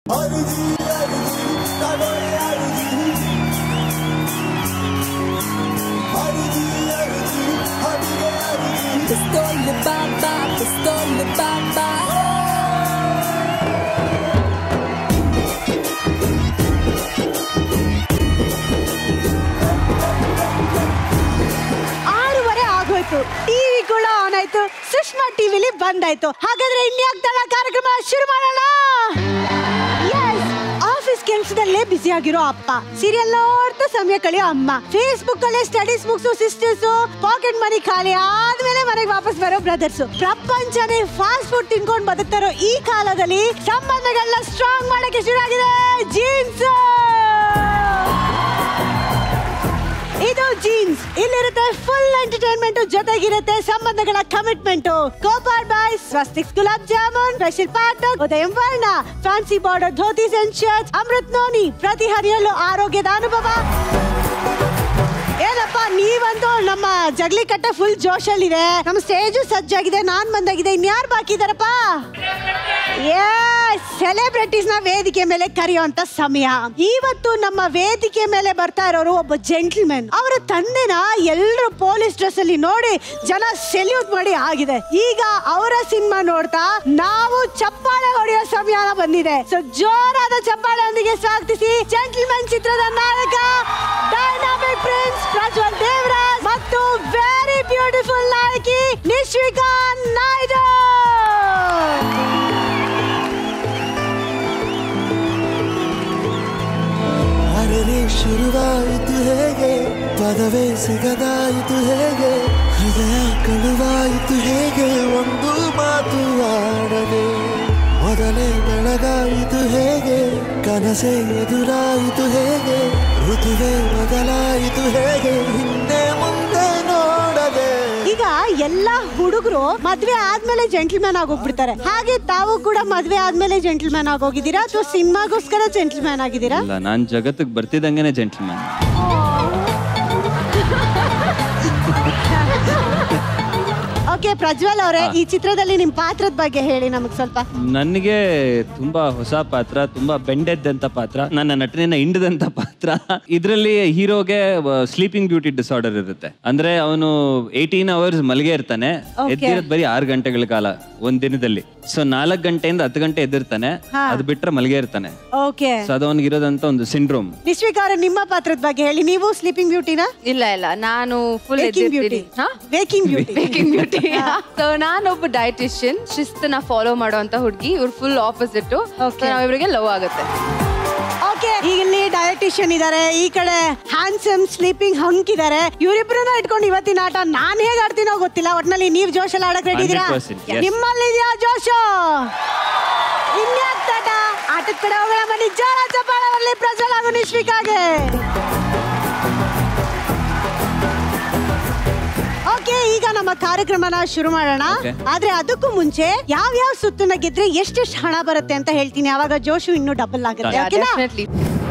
Pistole baba, pistole baba. TV ಕೂಡ on ಆಯ್ತು, ಸುಷ್ಮಾ ಟಿವಿಲಿ ಬಂದಾಯ್ತು. ಹಾಗಾದ್ರೆ ಇನ್ಯಾಕ್ತಳ ಕಾರ್ಯಕ್ರಮ ಶುರು ಮಾಡೋಣ. ಆಫೀಸ್ ಕೆಲಸದಲ್ಲೇ ಬಿಸಿ ಆಗಿರೋ ಅಪ್ಪ, ಸೀರಿಯಲ್ ನೋಡ್ತಾ ಸಮಯ ಕಳೆಯೋ ಅಮ್ಮ, ಫೇಸ್ಬುಕ್ ಅಲ್ಲೇ ಸ್ಟಡೀಸ್ ಮುಗಿಸೋ ಸಿಸ್ಟರ್ಸ್, ಪಾಕೆಟ್ ಮನಿ ಖಾಲಿ ಆದ್ಮೇಲೆ ಮನೆಗೆ ವಾಪಸ್ ಬರೋ ಬ್ರದರ್ಸ್, ಪ್ರಪಂಚನೇ ಫಾಸ್ಟ್ ಫುಡ್ ತಿನ್ಕೊಂಡು ಬದುಕ್ತಾರೋ ಈ ಕಾಲದಲ್ಲಿ ಸಂಬಂಧಗಳನ್ನ ಸ್ಟ್ರಾಂಗ್ ಮಾಡಕ್ಕೆ ಶುರು ಆಗಿದೆ ಜೀನ್ಸ್. ಇದು ಜೀನ್ಸ್. ಇಲ್ಲಿರುತ್ತೆ ಫುಲ್ ಎಂಟರ್ಟೈನ್ಮೆಂಟ್, ಜೊತೆಗಿರುತ್ತೆ ಸಂಬಂಧಗಳ ಕಮಿಟ್ಮೆಂಟ್. ಕೋಪಾಡ್ ಬಾಯ್, ಸ್ವಸ್ತಿಕ್ಸ್ ಗುಲಾಬ್ ಜಾಮೂನ್, ಸ್ಪೆಷಲ್ ಪಾರ್ಟ್ ಉದಯಂ ವರ್ಣ, fancy border dhotis and shirts, Amrit noni, ಪ್ರತಿ ಹರಿಯಲ್ಲೂ ಆರೋಗ್ಯದ ಅನುಭವ. ಏನಪ್ಪ ನೀವಂತೂ ನಮ್ಮ ಜಗ್ಲಿ ಕಟ್ಟ ಫುಲ್ ಜೋಶಲ್ಲಿದೆ, ನಮ್ಮ ಸ್ಟೇಜು ಸಜ್ಜಾಗಿದೆ, ನಾನ್ ಬಂದಾಗಿದೆ, ಇನ್ಯಾರು ಬಾಕಿ ಇದಾರಪ್ಪ? ಸೆಲೆಬ್ರಿಟೀಸ್ ನ ವೇದಿಕೆ ಮೇಲೆ ಕರೆಯುವಂತ ಸಮಯ. ಇವತ್ತು ನಮ್ಮ ವೇದಿಕೆ ಮೇಲೆ ಬರ್ತಾ ಇರೋರು ಒಬ್ಬ ಜೆಂಟಲ್ಮನ್. ಅವರ ತಂದೆನ ಎಲ್ಲರೂ ಪೊಲೀಸ್ ಡ್ರೆಸ್ ಅಲ್ಲಿ ನೋಡಿ ಜನ ಸೆಲ್ಯೂಟ್ ಮಾಡಿ ಆಗಿದೆ. ಈಗ ಅವರ ಸಿನಿಮಾ ನೋಡ್ತಾ ನಾವು ಚಪ್ಪಾಳೆ ಹೊಡೆಯೋ ಸಮಯ ಬಂದಿದೆ. ಸೊ ಜೋರಾದ ಚಪ್ಪಾಳೆಯೊಂದಿಗೆ ಸ್ವಾಗತಿಸಿ ಜೆಂಟಲ್ಮನ್ ಚಿತ್ರದ ನಾಯಕ ಡೈನಾಮಿಕ್ ಪ್ರಿನ್ಸ್ ಪ್ರಜ್ವಲ್ ದೇವರಾಜ್ ಮತ್ತು ವೆರಿ ಬ್ಯೂಟಿಫುಲ್ ನಾಯಕಿ ನಿಶ್ವಿಕಾ ನಾಯ್ಡು. ಶುರುವಾಯಿತು ಹೇಗೆ, ಪದವೇ ಸಿಗದಾಯಿತು ಹೇಗೆ, ಹೃದಯ ಕಳುವಾಯಿತು ಹೇಗೆ, ಒಂದು ಮಾತು ಆಡದೆ ಮೊದಲೇ ಬೆಳಗಾಯಿತು ಹೇಗೆ, ಕನಸೇ ಎದುರಾಯಿತು ಹೇಗೆ, ಋತುವೇ ಬದಲಾಯಿತು ಹೇಗೆ, ಹಿಂದೆ ಮುಂದೆ ನೋಡದೆ. ಈಗ ಎಲ್ಲಾ ಹುಡುಗರು ಮದ್ವೆ ಆದ್ಮೇಲೆ ಜೆಂಟಲ್ಮ್ಯಾನ್ ಆಗೋಗ್ಬಿಡ್ತಾರೆ. ಹಾಗೆ ತಾವು ಕೂಡ ಮದ್ವೆ ಆದ್ಮೇಲೆ ಜೆಂಟಲ್ಮ್ಯಾನ್ ಆಗೋಗಿದ್ದೀರಾ ಅಥವಾ ಸಿನಿಮಾಗೋಸ್ಕರ ಜೆಂಟಲ್ಮ್ಯಾನ್ ಆಗಿದ್ದೀರಾ? ಇಲ್ಲ, ನಾನ್ ಜಗತ್ತಿಗೆ ಬರ್ತಿದ್ದಂಗೆನೆ ಜೆಂಟಲ್ಮ್ಯಾನ್. ಓಕೆ ಪ್ರಜ್ವಲ್ ಅವರೇ, ಈ ಚಿತ್ರದಲ್ಲಿ ನಿಮ್ ಪಾತ್ರದ ಬಗ್ಗೆ ಹೇಳಿ ನಮಗ್ ಸ್ವಲ್ಪ. ನನಗೆ ತುಂಬಾ ಹೊಸ ಪಾತ್ರ, ತುಂಬಾ ಬೆಂಡೆದ್ದಂತ ಪಾತ್ರ, ನನ್ನ ನಟನೆಯನ್ನ ಹಿಂಡದಂತ ಪಾತ್ರ. ಇದ್ರಲ್ಲಿ ಹೀರೋಗೆ ಸ್ಲೀಪಿಂಗ್ ಬ್ಯೂಟಿ ಡಿಸಾರ್ಡರ್ ಇರುತ್ತೆ. ಅಂದ್ರೆ ಅವನು 18 hours ಮಲಗೆ ಇರ್ತಾನೆ, ಎದ್ದಿರೋದ್ ಬರೀ 6 ಗಂಟೆಗಳ ಕಾಲ ಒಂದ್ ದಿನದಲ್ಲಿ. ಸೊ 4 ಗಂಟೆಯಿಂದ 10 ಗಂಟೆ ಎದ್ದಿರ್ತಾನೆ, ಅದು ಬಿಟ್ರೆ ಮಲಗೆ ಇರ್ತಾನೆ. ಓಕೆ, ಸೊ ಅದು ಅವನಿಗೆ ಇರೋದಂತ ಒಂದು ಸಿಂಡ್ರೋಮ್. ನಿಶ್ವಿಕಾ ಅವರೇ, ನಿಮ್ಮ ಪಾತ್ರದ ಬಗ್ಗೆ ಹೇಳಿ. ನೀವು ಸ್ಲೀಪಿಂಗ್ ಬ್ಯೂಟಿನಾ? ಇಲ್ಲ, ನಾನು ಫುಲ್ ವೇಕಿಂಗ್ ಬ್ಯೂಟಿ. ಸೊ ನಾನೊಬ್ಬ ಡಯಟಿಷಿಯನ್, ಶಿಸ್ತನ್ನ ಫಾಲೋ ಮಾಡುವಂತ ಹುಡುಗಿ. ಇವ್ರು ಫುಲ್ ಆಪೋಸಿಟ್. ನಾವಿಬ್ರಿಗೆ ಲವ್ ಆಗುತ್ತೆ. ಓಕೆ, ಈಗ ಇಲ್ಲಿ ಡಯಟಿಷಿಯನ್ ಇದಾರೆ, ಈ ಕಡೆ ಹ್ಯಾಂಡ್ಸಮ್ ಸ್ಲೀಪಿಂಗ್ ಹಂಕ್ ಇದಾರೆ. ಇವರಿಬ್ರನ್ನ ಇಟ್ಕೊಂಡು ಇವತ್ತಿನ ಆಟ ನಾನ್ ಹೇಗ್ ಆಡ್ತೀನೋ ಗೊತ್ತಿಲ್ಲ. ಒಟ್ನಲ್ಲಿ ನೀವ್ ಜೋಶಲ್ಲಿ ಆಡಕ್ ರೆಡಿ ಇದೀರಾ? ನಿಮ್ಮಲ್ಲಿ ಇದೆಯಾ ಜೋಶು? ಇನ್ಯಾಕ್ತಾಟ ಆಟದ ಕಡೆ ಹೋಗೋಣ ಬನ್ನಿ. ಜೋರ ಚಪ್ಪಾಳೆ ಬರಲಿ ಪ್ರಜ್ವಲ್ ಹಾಗೂ ನಿಶ್ವಿಕಾಗೆ. ಓಕೆ, ಈಗ ನಮ್ಮ ಕಾರ್ಯಕ್ರಮನ ಶುರು ಮಾಡೋಣ. ಆದ್ರೆ ಅದಕ್ಕೂ ಮುಂಚೆ ಯಾವ ಸುತ್ತನ್ನ ಗೆದ್ರೆ ಎಷ್ಟೆಷ್ಟು ಹಣ ಬರುತ್ತೆ ಅಂತ ಹೇಳ್ತೀನಿ. ಅವಾಗ ಜೋಶು ಇನ್ನೂ ಡಬಲ್ ಆಗುತ್ತೆ.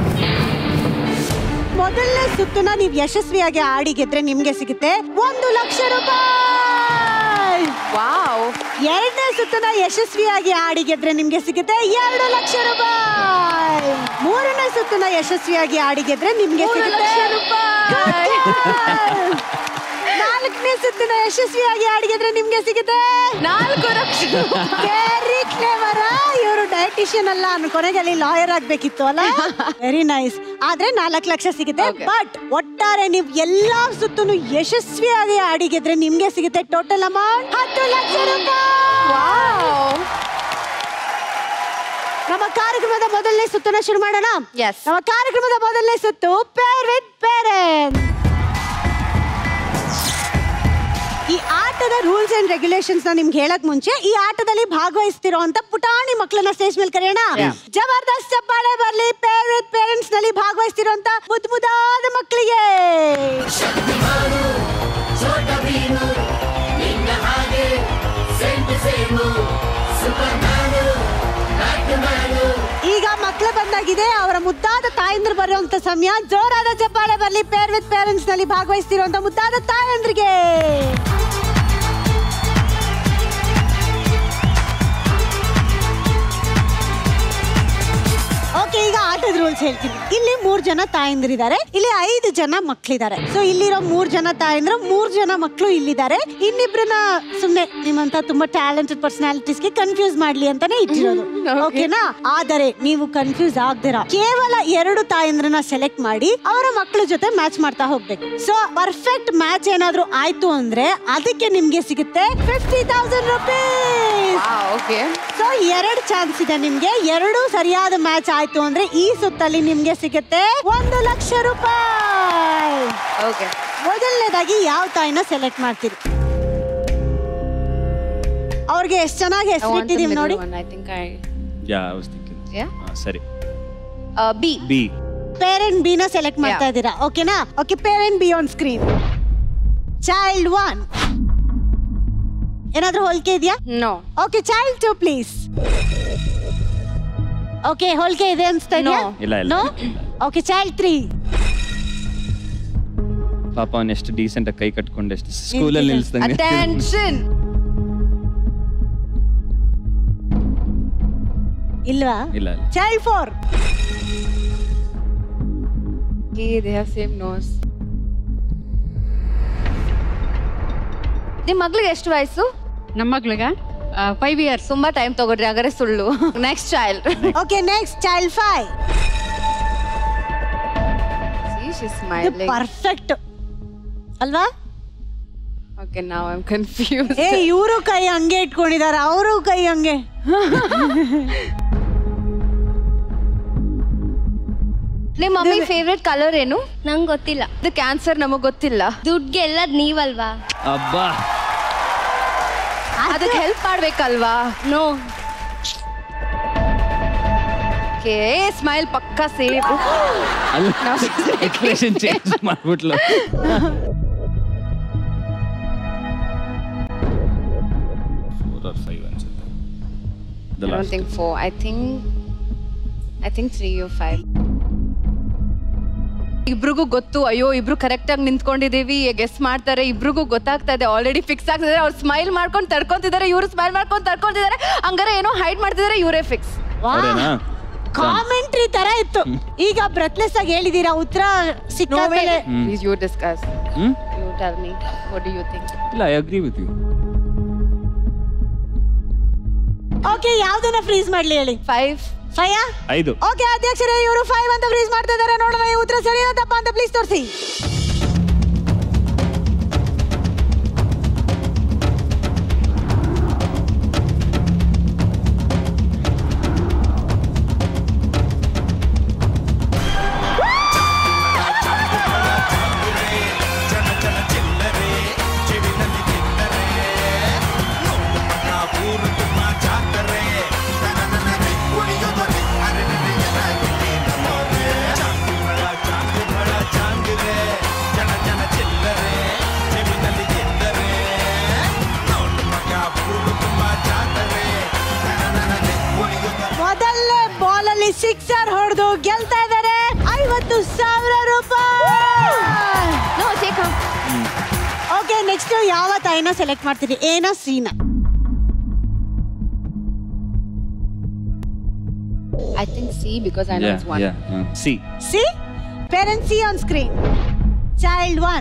ಮೊದಲನೇ ಸುತ್ತನ್ನ ನೀವು ಯಶಸ್ವಿಯಾಗಿ ಆಡಿ ಗೆದ್ರೆ ನಿಮ್ಗೆ ಸಿಗುತ್ತೆ 1 ಲಕ್ಷ ರೂಪಾಯಿ. ವಾವ್. ಎರಡನೇ ಸುತ್ತನ್ನ ಯಶಸ್ವಿಯಾಗಿ ಆಡಿ ಗೆದ್ರೆ ನಿಮ್ಗೆ ಸಿಗುತ್ತೆ 2 ಲಕ್ಷ ರೂಪಾಯಿ. ಮೂರನೇ ಸುತ್ತನ್ನ ಯಶಸ್ವಿಯಾಗಿ ಆಡಿ ಗೆದ್ರೆ ನಿಮ್ಗೆ ಸಿಗುತ್ತೆ 1 ಲಕ್ಷ ರೂಪಾಯಿ. ನಾಲ್ಕನೇ ಸುತ್ತಿನ ಯಶಸ್ವಿಯಾಗಿ ಆಡಿದ್ರೆ ನಿಮ್ಗೆ ಸಿಗುತ್ತೆ 4 ಲಕ್ಷ. Very clever. ಇವರು ಡಯಟಿಷಿಯನ್ ಅಲ್ಲ, ಕೊನೆಗೆ ಅಲ್ಲಿ ಲಾಯರ್ ಆಗ್ಬೇಕಿತ್ತು ಅಲ್ಲ. Very nice. ಆದ್ರೆ 4 ಲಕ್ಷ ಸಿಗುತ್ತೆ. ಬಟ್ ಒಟ್ಟಾರೆ ನೀವು ಎಲ್ಲಾ ಸುತ್ತನು ಯಶಸ್ವಿಯಾಗಿ ಆಡಿಗೆದ್ರೆ ನಿಮ್ಗೆ ಸಿಗುತ್ತೆ ಟೋಟಲ್ ಅಮೌಂಟ್ 10 ಲಕ್ಷ ರೂಪಾಯಿ. ನಮ್ಮ ಕಾರ್ಯಕ್ರಮದ ಮೊದಲನೇ ಸುತ್ತನ್ನ ಶುರು ಮಾಡೋಣ. ನಮ್ಮ ಕಾರ್ಯಕ್ರಮದ ಮೊದಲನೇ ಸುತ್ತು ಪೇರ್ ವಿತ್ ಪೇರೆಂಟ್ಸ್. ಈ ಆಟದ ರೂಲ್ಸ್ ಅಂಡ್ ರೆಗ್ಯುಲೇಷನ್ಸ್ ನ ನಿಮ್ಗೆ ಹೇಳಕ್ ಮುಂಚೆ ಈ ಆಟದಲ್ಲಿ ಭಾಗವಹಿಸ್ತಿರೋ ಅಂತ ಪುಟಾಣಿ ಮಕ್ಕಳನ್ನ ಸ್ಟೇಜ್ ಮೇಲೆ ಕರೆಯೋಣ. ಜಬರ್ದಸ್ತ್ ಚಪ್ಪಾಳೆ ಬರ್ಲಿ. ಪೇರ್ ವಿತ್ ಪೇರೆಂಟ್ಸ್ ನಲ್ಲಿ ಭಾಗವಹಿಸ್ತಿರೋ ಅಂತ ಮುದ್ದಾದ ಮಕ್ಕಳಿಗೆ. ಈಗ ಮಕ್ಕಳು ಬಂದಾಗಿದೆ, ಅವರ ಮುದ್ದಾದ ತಾಯಂದ್ರು ಬರುವಂತ ಸಮಯ. ಜೋರಾದ ಚಪ್ಪಾಳೆ ಬರ್ಲಿ. ಪೇರ್ ವಿತ್ ಪೇರೆಂಟ್ಸ್ ನಲ್ಲಿ ಭಾಗವಹಿಸ್ತಿರುವಂತ ಮುದ್ದಾದ ತಾಯಂದ್ರಿಗೆ. ಓಕೆ, ಈಗ ಆಟದ ರೂಲ್ಸ್ ಹೇಳ್ತೀನಿ. ಇಲ್ಲಿ 3 ಜನ ತಾಯಂದಿರಿದ್ದಾರೆ, ಇಲ್ಲಿ 5 ಜನ ಮಕ್ಳಿದ್ದಾರೆ. ಸೊ ಇಲ್ಲಿರೋ 3 ಜನ ತಾಯಂದ್ರ, 3 ಜನ ಮಕ್ಳು ಇಲ್ಲಿದ್ದಾರೆ. ಇನ್ನಿಬ್ರನ್ನ ಸುಮ್ನೆ ನಿಮ್ಮಂತ ತುಂಬಾ ಟ್ಯಾಲೆಂಟೆಡ್ ಪರ್ಸನಾಲಿಟೀಸ್ಗೆ ಕನ್ಫ್ಯೂಸ್ ಮಾಡ್ಲಿ ಅಂತಾನೆ ಇಟ್ಟಿರೋದು. ಓಕೆನಾ? ಆದರೆ ನೀವು ಕನ್ಫ್ಯೂಸ್ ಆಗ್ದಿರಾ ಕೇವಲ 2 ತಾಯಂದ್ರನ್ನ ಸೆಲೆಕ್ಟ್ ಮಾಡಿ ಅವರ ಮಕ್ಕಳ ಜೊತೆ ಮ್ಯಾಚ್ ಮಾಡ್ತಾ ಹೋಗ್ಬೇಕು. ಸೊ ಪರ್ಫೆಕ್ಟ್ ಮ್ಯಾಚ್ ಏನಾದ್ರೂ ಆಯ್ತು ಅಂದ್ರೆ ಅದಕ್ಕೆ ನಿಮ್ಗೆ ಸಿಗುತ್ತೆ 50,000 rupees. ಓಕೆ, ಸೊ 2 ಚಾನ್ಸ್ ಇದೆ ನಿಮ್ಗೆ. 2 ಸರಿಯಾದ ಮ್ಯಾಚ್ ಆಯ್ತು ಅಂದ್ರೆ ಈ ಸುತ್ತಲ್ಲಿ ನಿಮ್ಗೆ ಸಿಗುತ್ತೆ 1 ಲಕ್ಷ ರೂಪಾಯಿ. ಓಕೆ, ಮೊದಲನೇದಾಗಿ ಯಾವ ತಾಯಿನ ಸೆಲೆಕ್ಟ್ ಮಾಡ್ತೀರಿ? ಅವ್ರಿಗೆ ಎಷ್ಟು ಚೆನ್ನಾಗಿ ಹೆಸರಿಟ್ಟಿದೀವಿ ನೋಡಿ. ಸರಿ, ಬಿ. ಪೇರೆಂಟ್ ಬಿ ನ ಸೆಲೆಕ್ಟ್ ಮಾಡ್ತಾ ಇದ್ದೀರಾ. ಓಕೆನಾ? Okay, parent B on screen. Child 1 ಏನಾದ್ರೂ ಹೋಲಿಕೆ ಇದೆಯಾ? No. Okay, child 2 please. Okay, ಹೋಲಿಕೆ ಇದೆ ಅನ್ಸ್ತಾ ಇದೆಯಾ? ಇಲ್ಲ. ನೋ. Okay, child 3. ಪಾಪ ಅವನು ಎಷ್ಟು ಡೀಸೆಂಟ್ ಕೈ ಕಟ್ಕೊಂಡು ಎಷ್ಟು ಸ್ಕೂಲಲ್ಲಿ ನಿಲ್ಸ್ದಂಗೆ. ಅಟೆನ್ಷನ್. ಇಲ್ವಾ? ಇಲ್ಲ. Child 4. They have same nose. ನಿಮ್ಮ ಮಗಳಿಗೆ ಎಷ್ಟು ವಯಸ್ಸು? ನಮ್ಮ ಮಗಳಿಗೆ 5 years. ತುಂಬಾ ಟೈಮ್ ತಗೊಳ್ರಿ, ಹಾಗಾದ್ರೆ ಸುಳ್ಳು. Next child. Okay, next child 5. See, she's smiling. Perfect ಅಲ್ವಾ? Okay, now I'm confused. ಏ, ಇವರು ಕೈ ಹಂಗೆ ಇಟ್ಕೊಂಡಿದ್ದಾರೆ, ಅವರು ಕೈ ಹಂಗೆ. ನಿಮ್ಮ ಮಮ್ಮಿ ಫೇವ್ರೆಟ್ ಕಲರ್ ಏನು? ನಂಗೆ ಗೊತ್ತಿಲ್ಲ. ಇದು ಕ್ಯಾನ್ಸರ್, ನಮಗ್ ಗೊತ್ತಿಲ್ಲ. ದುಡ್ಗೆ ಎಲ್ಲದ್ ನೀವಲ್ವಾ? ಅಬ್ಬಾ, ಅದಕ್ಕೆ ಹೆಲ್ಪ್ ಮಾಡ್ಬೇಕಲ್ವಾ? ನೋ. ಓಕೆ, ಸ್ಮೈಲ್ ಪಕ್ಕಾ ಸೇವ್. ಅಲ್ಲ, ಎಕ್ಸ್ಪ್ರೆಷನ್ ಚೇಂಜ್ ಮಾಡ್ಬಿಟ್ಲು. I don't think 4. I think 3 or 5. ಇಬ್ರಿಗೂ ಗೊತ್ತು. ಅಯ್ಯೋ, ಇಬ್ರು ಕರೆಕ್ಟ್ ಆಗಿ ನಿಂತ್ಕೊಂಡಿದೀವಿ, ಗೆಸ್ ಮಾಡ್ತಾರೆ. ಇಬ್ರಿಗೂ ಗೊತ್ತಾಗ್ತಾ ಇದೆ, ಆಲ್ರೆಡಿ ಫಿಕ್ಸ್ ಆಗ್ತಿದ್ದಾರೆ. ಅವ್ರು ಸ್ಮೈಲ್ ಮಾಡ್ಕೊಂಡು ತಡ್ಕೊಂತಿದ್ದಾರೆ, ಇವ್ರು ಸ್ಮೈಲ್ ಮಾಡ್ಕೊಂಡು ತಡ್ಕೊಂತಿದ್ದಾರೆ. ಹಂಗಾರೆ ಏನೋ ಹೈಡ್ ಮಾಡ್ತಿದ್ದಾರೆ, ಇವರೇ ಫಿಕ್ಸ್. ಕಾಮೆಂಟ್ರಿ ತರ ಇತ್ತು. ಈಗ ಬ್ರೆತ್ಲೆಸ್ ಆಗಿ ಹೇಳಿದೀರಾ, ಉತ್ತರ ಸಿಕ್ಕಾದ್ಮೇಲೆ Please you discuss. You tell me, what do you think? ಇಲ್ಲ, I agree with you. Okay, ಯಾವ್ದನ್ನ ಫ್ರೀಸ್ ಮಾಡ್ಲಿ ಹೇಳಿ? 5. 5. ಓಕೆ, ಅಧ್ಯಕ್ಷರೇ, ಇವರು 5 ಅಂತ ಫ್ರೀಸ್ ಮಾಡ್ತಾ ಇದ್ದಾರೆ. ನೋಡೋಣ ಈ ಉತ್ತರ ಸರಿಯಾದ ತಪ್ಪ ಅಂತ ಪ್ಲೀಸ್ ತೋರಿಸಿ. ಮೊದಲನೇ ಬಾಲ್ ಅಲ್ಲಿ ಸಿಕ್ಸರ್ ಹೊಡೆದು ಗೆಲ್ತಾ ಇದ್ದಾರೆ 50,000 ರೂಪಾಯಿ. ಓಕೆ, ನೆಕ್ಸ್ಟ್ ಯಾವ ತಾಯಿನ ಸೆಲೆಕ್ಟ್ ಮಾಡ್ತೀರಿ? ಏನಾ ಸೀನಾ? I think C because I know it's 1. C. C. Parent C on screen. Child 1.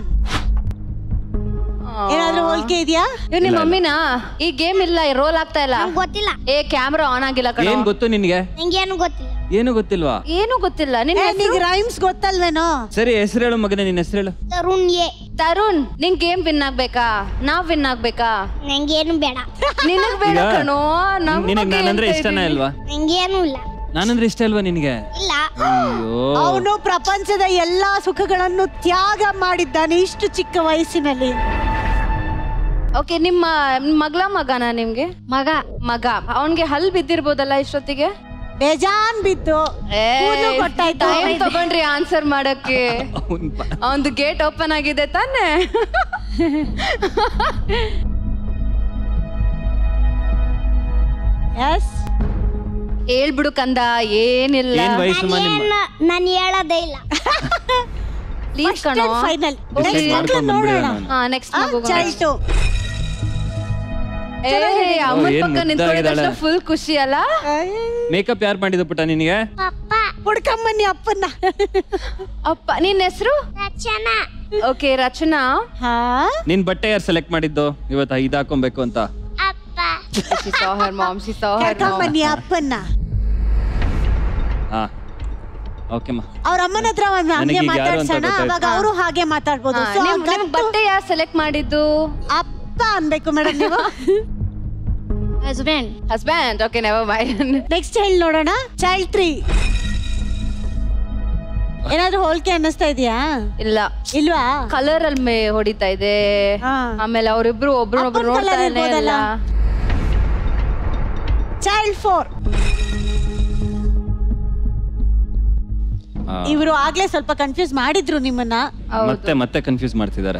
ಏನಾದ್ರೂ ಹೋಲಿಕೆ ಇದೆಯಾ? ಇವ್ ನಿಮ್ಮ ಮಮ್ಮಿನಾ? ಈ ಗೇಮ್ ಇಲ್ಲ, ರೋಲ್ ಆಗ್ತಾ ಇಲ್ಲ. ಗೊತ್ತಿಲ್ಲ. ಏ, ಕ್ಯಾಮ್ರಾ ಆನ್ ಆಗಿಲ್ಲ ಕಣೋ. ಏನ್ ಗೊತ್ತು ನಿನ್ಗೆ? ನಂಗೇನು ಗೊತ್ತಿಲ್ಲ. ಏನು ಗೊತ್ತಿಲ್ವಾ? ಏನು ಗೊತ್ತಿಲ್ಲ. ನಿನಗೆ ರೈಮ್ಸ್ ಗೊತ್ತಲ್ವೇನೋ? ಸರಿ, ಹೆಸರು ಹೇಳು ಮಗನೇ, ನಿನ್ನ ಹೆಸರು ಹೇಳು. ತರುಣ್ ಎ. ತರುಣ್, ನಿಂಗ್ ಗೇಮ್ ವಿನ್ ಆಗ್ಬೇಕಾ? ನಾವ್ ವಿನ್ ಆಗ್ಬೇಕಾ? ನಂಗೇನು ಬೇಡ. ನಿನಗ್ ಬೇಡ ಕಣೋ. ನಿನಗೆ ನಾನಂದ್ರೆ ಇಷ್ಟನೇ ಅಲ್ವಾ? ನಂಗೇನು ಇಲ್ಲ. ನಾನಂದ್ರೆ ಇಷ್ಟ ಅಲ್ವಾ ನಿನಗೆ? ಇಲ್ಲ. ಅವನು ಪ್ರಪಂಚದ ಎಲ್ಲಾ ಸುಖಗಳನ್ನು ತ್ಯಾಗ ಮಾಡಿದ್ದಾನೆ ಇಷ್ಟು ಚಿಕ್ಕ ವಯಸ್ಸಿನಲ್ಲಿ. ಓಕೆ, ನಿಮ್ಮ ಮಗನ ನಿಮ್ಗೆ? ಮಗ. ಅವನ್ಗೆ ಹಲ್ ಬಿದ್ದಿರ್ಬೋದಲ್ಲ ಇಷ್ಟೊತ್ತಿಗೆ? ಬೇಜಾನ್ ಬಿತ್ತು. ಟೈಮ್ ತಗೊಂಡ್ರಿ ಆನ್ಸರ್ ಮಾಡಕ್ಕೆ. ಅವನ್ದು ಗೇಟ್ ಓಪನ್ ಆಗಿದೆ ತಾನೆ? ಎಸ್, ಹೇಳ್ಬಿಡು ಕಂದ, ಏನಿಲ್ಲ. ನಾನು ಹೇಳೋದೇ ಇಲ್ಲ. ಪ್ಲೀಸ್ ಕಣೋ. ಫೈನಲ್. ನೋಡೋಣ. Next child 2. ಅಮ್ಮನ ಪಕ್ಕ ನಿಂತ್ಕೊಂಡಿದ ಫುಲ್ ಖುಷಿ ಅಲ್ಲ? ಮೇಕಪ್ ಯಾರು ಮಾಡಿದ ಪುಟ್ಟ ನಿನಗೆ? ಹುಡ್ಕಮ್ಮನ್ನಿ ಅಪ್ಪನ್ನ. ಅಪ್ಪ ನಿನ್ನ ಹೆಸರು? ರಚನಾ. ಓಕೆ ರಚನಾ. ಹಾ ನಿನ್ ಬಟ್ಟೆ ಯಾರು ಸೆಲೆಕ್ಟ್ ಮಾಡಿದ್ದು ಇವತ್ತು ಇದು ಹಾಕೊಬೇಕು ಅಂತ? ಅಪ್ಪ. She saw her mom. ಕರ್ಕಮ್ಮನ್ನಿ ಅಪ್ಪನ್ನ. ಹಾ ಓಕೆ ಮಾ. ಅವ್ರ ಅಮ್ಮನ ಹತ್ರ ಒಂದು ಹಂಗೆ ಮಾತಾಡ್ಸೋಣ, ಅವಾಗ ಅವರು ಹಾಗೆ ಮಾತಾಡ್ಬೋದು. ನಿಮ್ ಬಟ್ಟೆ ಯಾರು ಸೆಲೆಕ್ಟ್ ಮಾಡಿದ್ದು? ಅಪ್ಪ ಅನ್ಬೇಕು ಮೇಡಮ್ ನೀವು. Husband. Okay never mind. Next ಹೇಳಿ ನೋಡೋಣ. ಚೈಲ್ಡ್ 3 ಏನಾದ್ರೂ ಹೋಲಿಕೆ ಅನ್ನಿಸ್ತಾ ಇದೆಯಾ? ಇಲ್ಲ ಇಲ್ವಾ? ಕಲರ್ ಅಲ್ಲಿ ಹೊಡಿತಾ ಇದೆ. ಆಮೇಲೆ ಅವರಿಬ್ರು ಒಬ್ರನ್ನೊಬ್ರು ನೋಡ್ತಾ ಇಲ್ಲ. ಚೈಲ್ಡ್ 4 ಇವರು ಆಗ್ಲೇ ಸ್ವಲ್ಪ ಕನ್ಫ್ಯೂಸ್ ಮಾಡಿದ್ರು ನಿಮ್ಮನ್ನ. ಮತ್ತೆ ಕನ್ಫ್ಯೂಸ್ ಮಾಡ್ತಿದ್ದಾರೆ.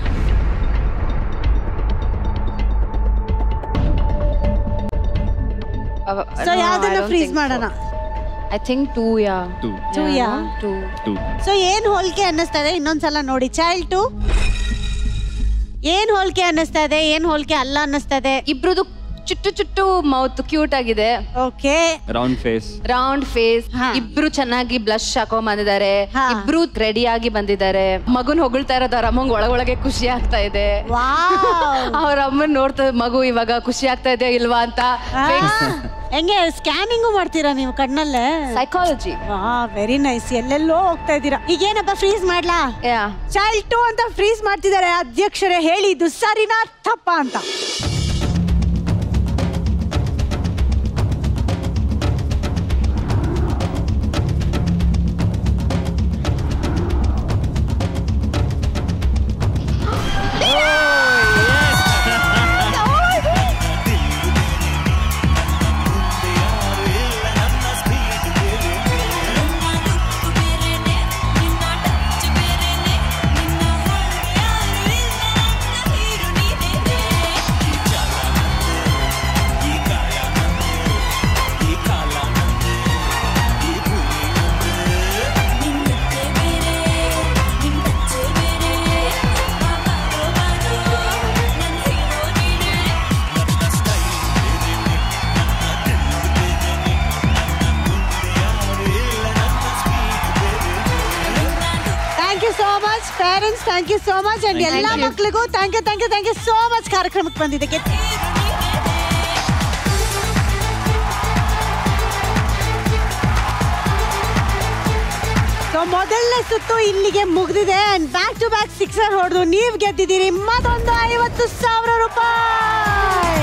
ಸೊ ಯಾವ್ದನ್ನ ಫ್ರೀಸ್ ಮಾಡೋಣ? I think 2 yeah. 2 ಸೊ ಏನ್ ಹೋಲಿಕೆ ಅನ್ನಿಸ್ತಾ ಇದೆ ಇನ್ನೊಂದ್ಸಲ ನೋಡಿ. ಚೈಲ್ಡ್ 2 ಏನ್ ಹೋಲಿಕೆ ಅನ್ನಿಸ್ತಾ ಇದೆ, ಏನ್ ಹೋಲಿಕೆ ಅಲ್ಲ ಅನ್ನಿಸ್ತಾ ಇದೆ? ಇಬ್ರದು ಚುಟ್ಟು ಮೌತ್ ಕ್ಯೂಟ್ ಆಗಿದೆ. Okay round face. ಇಬ್ರು ಚೆನ್ನಾಗಿ ಬ್ಲಶ್ ಹಾಕೊಂಡ್ ಬಂದಿದ್ದಾರೆ. ಇಬ್ರು ರೆಡಿ ಆಗಿ ಬಂದಿದ್ದಾರೆ. ಮಗುನ್ ಹೊಗಳ್ತಾ ಇರೋದು ಅವ್ರ ಅಮ್ಮಂಗ್ ಒಳಗೊಳಗೆ ಖುಷಿ ಆಗ್ತಾ ಇದೆ. ಅವ್ರ ಅಮ್ಮನ್ ನೋಡ್ತಾ ಮಗು ಇವಾಗ ಖುಷಿ ಆಗ್ತಾ ಇದೆ ಇಲ್ವಾ ಅಂತ. ಹೆಂಗೆ ಸ್ಕ್ಯಾನಿಂಗು ಮಾಡ್ತೀರಾ ನೀವು ಕಣ್ಣಲ್ಲೇ? ಸೈಕಾಲಜಿ. Very nice. ಎಲ್ಲೆಲ್ಲೋ ಹೋಗ್ತಾ ಇದ್ದೀರಾ. ಈಗ ಏನಪ್ಪ ಫ್ರೀಸ್ ಮಾಡ್ಲಾ? ಚೈಲ್ಡ್ 2 ಅಂತ ಫ್ರೀಸ್ ಮಾಡ್ತಿದ್ದಾರೆ. ಅಧ್ಯಕ್ಷರೇ ಹೇಳಿ, ಇದು ಸರಿನಾ ತಪ್ಪ ಅಂತ? Parents, thank you so much. And ಎಲ್ಲ ಮಕ್ಕಳಿಗೂ thank you so much ಕಾರ್ಯಕ್ರಮಕ್ಕೆ ಬಂದಿದ್ದಕ್ಕೆ. ಸೊ ಮೊದಲನೇ ಸುತ್ತು ಇಲ್ಲಿಗೆ ಮುಗಿದಿದೆ. ಅಂಡ್ ಬ್ಯಾಕ್ ಟು ಬ್ಯಾಕ್ 6 ಹೊಡೆದು ನೀವು ಗೆದ್ದಿದ್ದೀರಿ ಮತ್ತೊಂದು 50,000 ರೂಪಾಯಿ.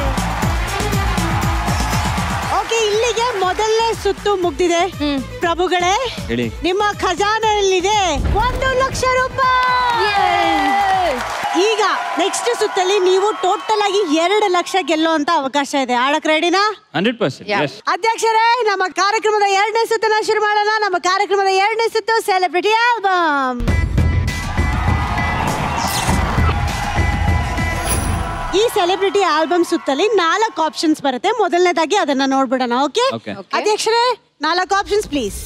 ಓಕೆ, ಇಲ್ಲಿಗೆ ಮೊದಲನೇ ಸುತ್ತು ಮುಗ್ದಿದೆ. ಪ್ರಭುಗಳೇ, ನಿಮ್ಮ ಖಜಾನೆಯಲ್ಲಿದೆ 1 ಲಕ್ಷ ರೂಪಾಯಿ. ಈಗ ನೆಕ್ಸ್ಟ್ ಸುತ್ತಲ್ಲಿ ನೀವು ಟೋಟಲ್ ಆಗಿ 2 ಲಕ್ಷ ಗೆಲ್ಲುವಂತ ಅವಕಾಶ ಇದೆ. ಆಡಕ್ ರೆಡಿನಾ? 100%. ಅಧ್ಯಕ್ಷರೇ, ನಮ್ಮ ಕಾರ್ಯಕ್ರಮದ 2ನೇ ಸುತ್ತನ್ನ ಶುರು ಮಾಡೋಣ. ನಮ್ಮ ಕಾರ್ಯಕ್ರಮದ 2ನೇ ಸುತ್ತು ಸೆಲೆಬ್ರಿಟಿ ಆಲ್ಬಮ್. ಈ ಸೆಲೆಬ್ರಿಟಿ ಆಲ್ಬಮ್ ಸುತ್ತಲ್ಲಿ 4 ಆಪ್ಷನ್ಸ್ ಬರುತ್ತೆ. ಮೊದಲನೇದಾಗಿ ಅದನ್ನ ನೋಡ್ಬಿಡೋಣ. ಓಕೆ ಅಧ್ಯಕ್ಷರೇ, 4 ಆಪ್ಷನ್ಸ್ ಪ್ಲೀಸ್.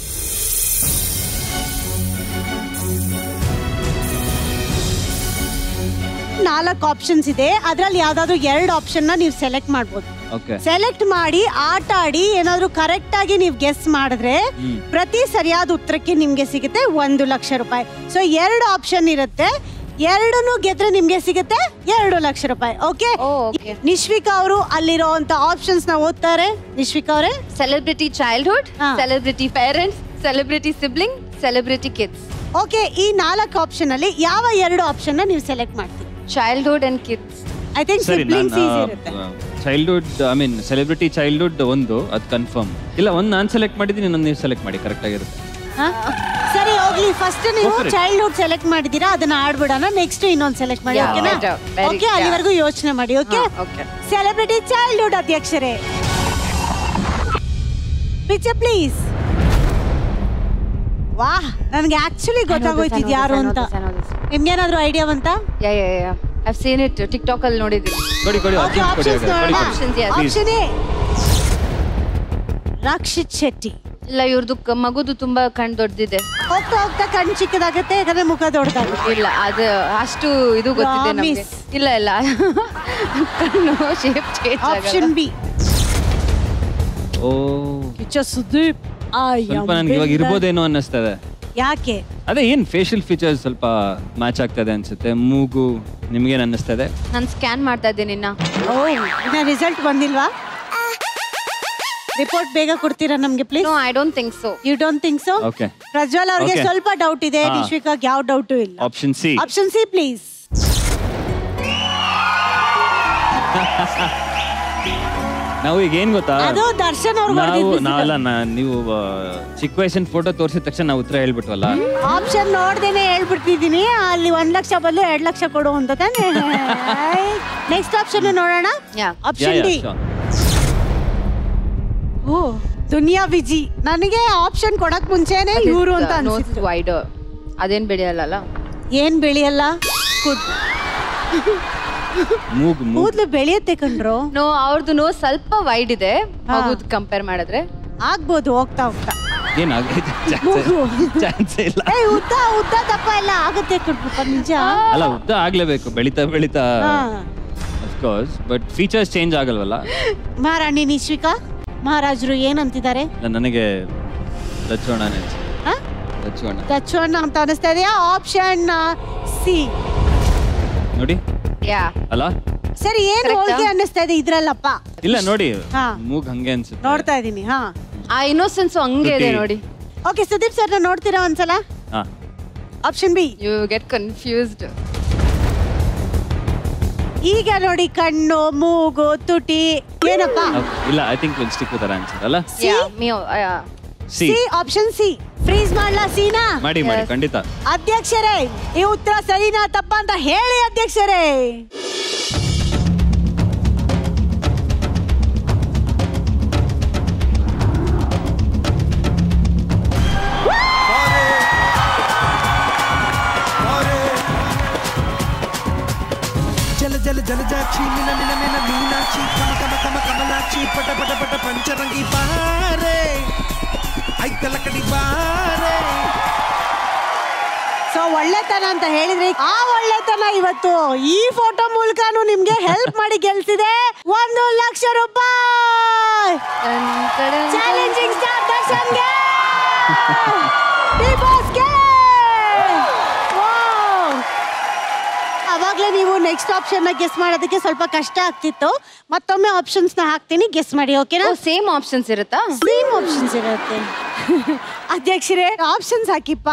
ನಾಲ್ಕು ಆಪ್ಷನ್ಸ್ ಇದೆ. ಅದ್ರಲ್ಲಿ ಯಾವ್ದಾದ್ರು 2 ಆಪ್ಷನ್ ನೀವು ಸೆಲೆಕ್ಟ್ ಮಾಡ್ಬೋದು. ಸೆಲೆಕ್ಟ್ ಮಾಡಿ ಆಟ ಆಡಿ ಏನಾದ್ರು ಕರೆಕ್ಟ್ ಆಗಿ ನೀವು ಗೆಸ್ ಮಾಡಿದ್ರೆ ಪ್ರತಿ ಸರಿಯಾದ ಉತ್ತರಕ್ಕೆ ನಿಮ್ಗೆ ಸಿಗುತ್ತೆ 1 ಲಕ್ಷ ರೂಪಾಯಿ. ಸೊ 2 ಆಪ್ಷನ್ ಇರುತ್ತೆ. 2 ಗೆದ್ರೆ ನಿಮ್ಗೆ ಸಿಗುತ್ತೆ 2 ಲಕ್ಷ ರೂಪಾಯಿ. ಓಕೆ, ನಿಶ್ವಿಕಾ ಅವರು ಅಲ್ಲಿರುವಂತ ಆಪ್ಷನ್ಸ್ ನ ಓದ್ತಾರೆ. ನಿಶ್ವಿಕಾ ಅವರೇ, celebrity childhood, celebrity parents, celebrity sibling, celebrity kids. Okay, ಈ 4 ಆಪ್ಷನ್ ಅಲ್ಲಿ ಯಾವ 2 ಆಪ್ಷನ್ ನೀವು ಸೆಲೆಕ್ಟ್ ಮಾಡ್ತೀವಿ? Childhood and kids. I think siblings easy ಇರುತ್ತೆ. Childhood, I mean celebrity childhood ಒಂದು ಅದು ಕನ್ಫರ್ಮ್. ಇಲ್ಲ, ಒಂದು ನಾನು ಸೆಲೆಕ್ಟ್ ಮಾಡಿದ್ದೀನಿ, ಇನ್ನೊಂದು ನೀವು ಸೆಲೆಕ್ಟ್ ಮಾಡಿ, ಕರೆಕ್ಟ್ ಆಗಿರುತ್ತೆ. ಸರಿ, ಹೋಗ್ಲಿ. ಫಸ್ಟ್ ನೀವು ಚೈಲ್ಡ್ಹುಡ್ ಸೆಲೆಕ್ಟ್ ಮಾಡಿದೀರಾ, ಅದನ್ನ ಆಡ್ಬಿಡೋಣ. ನೆಕ್ಸ್ಟ್ ಇನ್ನೊಂದು ಸೆಲೆಕ್ಟ್ ಮಾಡಿ. ಓಕೆನಾ? ಓಕೆ, ಅಲ್ಲಿವರೆಗೂ ಯೋಚನೆ ಮಾಡಿ. ಓಕೆ, ಸೆಲೆಬ್ರಿಟಿ ಚೈಲ್ಡ್ಹುಡ್ ಅಧ್ಯಕ್ಷರೇ, ಪಿಕ್ಚರ್ ಪ್ಲೀಸ್. ವಾಹ್, ನನಗೆ ಆಕ್ಚುಲಿ ಗೊತ್ತಾಗೋಯ್ತಿದ್ ಯಾರು ಅಂತ. ನಿಮ್ಗೇನಾದ್ರೂ ಐಡಿಯಾ ಬಂತಾ? I've seen it TikTok ಅಲ್ಲಿ ನೋಡಿದ್ದೀನಿ. ಓಕೆ, ಆಪ್ಷನ್ಸ್ ನೋಡೋಣ. Option A Rakshit Shetty. ಇಲ್ಲ, ಇವ್ರದ್ದು ಮಗುದು ತುಂಬಾ ಕಣ್ ದೊಡ್ಡದಿದೆ. ಹೋಗ್ತಾ ಹೋಗ್ತಾ ಕಣ್ ಚಿಕ್ಕದಾಗುತ್ತೆ, ಯಾಕಂದ್ರೆ ಮುಖ ದೊಡ್ಡದಾಗುತ್ತೆ. ಇಲ್ಲ, ಅದು ಅಷ್ಟು ಇದು ಗೊತ್ತಿದೆ ನಮಗೆ. ಇಲ್ಲ ಕಣ್ಣು shape change. Option B Kichcha Sudeep. ಸ್ವಲ್ಪ ನನ್ಗೆ ಇವಾಗ ಇರ್ಬೋದೇನೋ ಅನ್ನಿಸ್ತದೆ. ಯಾಕೆ? ಅದೇ ಏನ್ ಫೇಶಿಯಲ್ ಫೀಚರ್ಸ್ ಸ್ವಲ್ಪ ಮ್ಯಾಚ್ ಆಗ್ತದೆ ಅನ್ಸುತ್ತೆ. ಮೂಗು ನಿಮ್ಗೇನ್ ಅನ್ನಿಸ್ತದೆ? ನಾನು ಸ್ಕ್ಯಾನ್ ಮಾಡ್ತಾ ಇದ್ದೀನಿ ಇನ್ನ. ಇನ್ನ ರಿಸಲ್ಟ್ ಬಂದಿಲ್ವಾ? ರಿಪೋರ್ಟ್ ಬೇಗ ಕೊಡ್ತೀರಾ ನಮ್ಗೆ please? No, I don't think so. You don't think so? Okay. Prajwal ಅವ್ರಿಗೆ ಸ್ವಲ್ಪ ಡೌಟ್ ಇದೆ, ನಿಶ್ವಿಕಾಗ್ ಯಾವ ಡೌಟ್ ಇಲ್ಲ. Option C. Option C please. ನಾವು ಈಗ ಏನ್ ಗೊತ್ತಾ, ಅದು ದರ್ಶನ್ ನಾವೆಲ್ಲ ನೀವು ಚಿಕ್ಕ ವಯಸ್ಸಿನ ಫೋಟೋ ತೋರಿಸಿದ ತಕ್ಷಣ ನಾವು ಉತ್ತರ ಹೇಳ್ಬಿಟ್ವಲ್ಲ. ಆಪ್ಷನ್ ನೋಡ್ದೇನೆ ಹೇಳ್ಬಿಡ್ತಿದ್ದೀನಿ, ಅಲ್ಲಿ 1 ಲಕ್ಷ ಬದಲು 2 ಲಕ್ಷ ಕೊಡು ಅಂತ ತಾನೆ. ನೆಕ್ಸ್ಟ್ ಆಪ್ಷನ್ ನೋಡೋಣ. Option D. ಓ ದುನಿಯಾ ವಿಜಿ. ನನಗೆ ಆಪ್ಷನ್ ಕೊಡಕ್ ಮುಂಚೆನೆ ಇವರು ಅಂತ ಅನ್ಸುತ್ತೆ. ವೈಡರ್ ಅದೇನ್ ಬೆಳೆಯಲ್ಲ. ಏನ್ ಬೆಳೆಯಲ್ಲ? ಕೂದ್ಲು ಬೆಳೆಯುತ್ತೆ ಕಣ್ರು. ನೋ, ಅವ್ರದ್ದು ನೋ ಸ್ವಲ್ಪ ವೈಡ್ ಇದೆ ಮಗುದ್ ಕಂಪೇರ್ ಮಾಡಿದ್ರೆ. ಆಗ್ಬೋದು ಹೋಗ್ತಾ ಹೋಗ್ತಾ. ಉದ್ದ ದಪ್ಪ ಎಲ್ಲ ಆಗುತ್ತೆ ಕಣ್ರು, ನಿಜ ಅಲ್ಲ. ಉದ್ದ ಆಗ್ಲೇಬೇಕು, ಬೆಳಿತಾ ಬೆಳಿತಾ ಅಫ್ಕೋರ್ಸ್, ಬಟ್ ಫೀಚರ್ಸ್ ಚೇಂಜ್ ಆಗಲ್ವಲ್ಲ. ಮಹಾರಾಣಿ ನಿಶ್ವಿಕಾ ಮಹಾರಾಜರು ಏನಂತಿದ್ದಾರೆ? ನನಗೆ ದಚ್ಚೋಣ ಅಂತ ಅನಿಸ್ತಾ ಇದೆಯಾ? ಆಪ್ಷನ್ ಸಿ ನೋಡಿ. ಅಲ್ಲ ಸರಿ, ಏನ್ ಹೋಳಿಗೆ ಅನ್ನಿಸ್ತಾ ಇದೆ ಇದ್ರಲ್ಲಪ್ಪ? ಇಲ್ಲ ನೋಡಿ, ಮೂಗ್ ಹಂಗೆ ಅನ್ಸುತ್ತೆ. ನೋಡ್ತಾ ಇದೀನಿ. ಆ ಇನ್ನೋಸೆನ್ಸ್ ಹಂಗೆ ಇದೆ ನೋಡಿ. ಓಕೆ ಸುದೀಪ್ ಸರ್, ನೋಡ್ತೀರಾ ಒಂದ್ಸಲ? Option B. You get confused. ಈಗ ನೋಡಿ, ಕಣ್ಣು, ಮೂಗು, ತುಟಿ ಏನಪ್ಪ? ಇಲ್ಲ, I think will stick with our answer. ಅಲ್ಲ ಸಿ. Option C. ಫ್ರೀಸ್ ಮಾಡ್ಲಾ? ಸೀನಾ ಮಾಡಿ ಖಂಡಿತ. ಅಧ್ಯಕ್ಷರೇ, ಈ ಉತ್ತರ ಸರಿನಾ ತಪ್ಪ ಅಂತ ಹೇಳಿ ಅಧ್ಯಕ್ಷರೇ. జల జలజాక్షి మిన మిన మిన మీనాక్షి కమ కమ కమ కమలాక్షి పట పట పట పంచరంగి బారే ಐತಲಕಡಿ ಬಾರೆ. ಸೊ ಒಳ್ಳೆತನ ಅಂತ ಹೇಳಿದ್ರೆ, ಆ ಒಳ್ಳೆತನ ಇವತ್ತು ಈ ಫೋಟೋ ಮೂಲಕನೂ ನಿಮ್ಗೆ ಹೆಲ್ಪ್ ಮಾಡಿ ಗೆಲ್ಸಿದೆ 1 ಲಕ್ಷ ರೂಪಾಯಿ. ಚಾಲೆಂಜಿಂಗ್ ಸ್ಟಾರ್ ದರ್ಶನ್ಗೆ, ಬಿಗ್ ಬಾಸ್ಗೆ. ಅವಾಗ್ಲೇ ನೀವು ನೆಕ್ಸ್ಟ್ ಆಪ್ಷನ್ ನ ಗೆಸ್ ಮಾಡೋದಕ್ಕೆ ಸ್ವಲ್ಪ ಕಷ್ಟ ಆಗ್ತಿತ್ತು. ಮತ್ತೊಮ್ಮೆ ಆಪ್ಷನ್ಸ್ ನ ಹಾಕ್ತೀನಿ, ಗೆಸ್ ಮಾಡಿ. ಓಕೆನಾ? ಸೇಮ್ ಆಪ್ಷನ್ಸ್ ಇರುತ್ತಾ? ಸೇಮ್ ಆಪ್ಷನ್ಸ್ ಇರುತ್ತೆ. ಅಧ್ಯಕ್ಷರೇ, ಆಪ್ಷನ್ಸ್ ಹಾಕಿಪ್ಪ.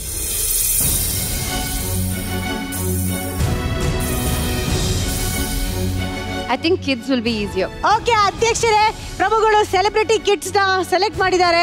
I think kids will be easier. Okay ಅಧ್ಯಕ್ಷರೇ, ಪ್ರಭುಗಳು ಸೆಲೆಬ್ರಿಟಿ ಕಿಡ್ಸ್ ನ ಸೆಲೆಕ್ಟ್ ಮಾಡಿದ್ದಾರೆ.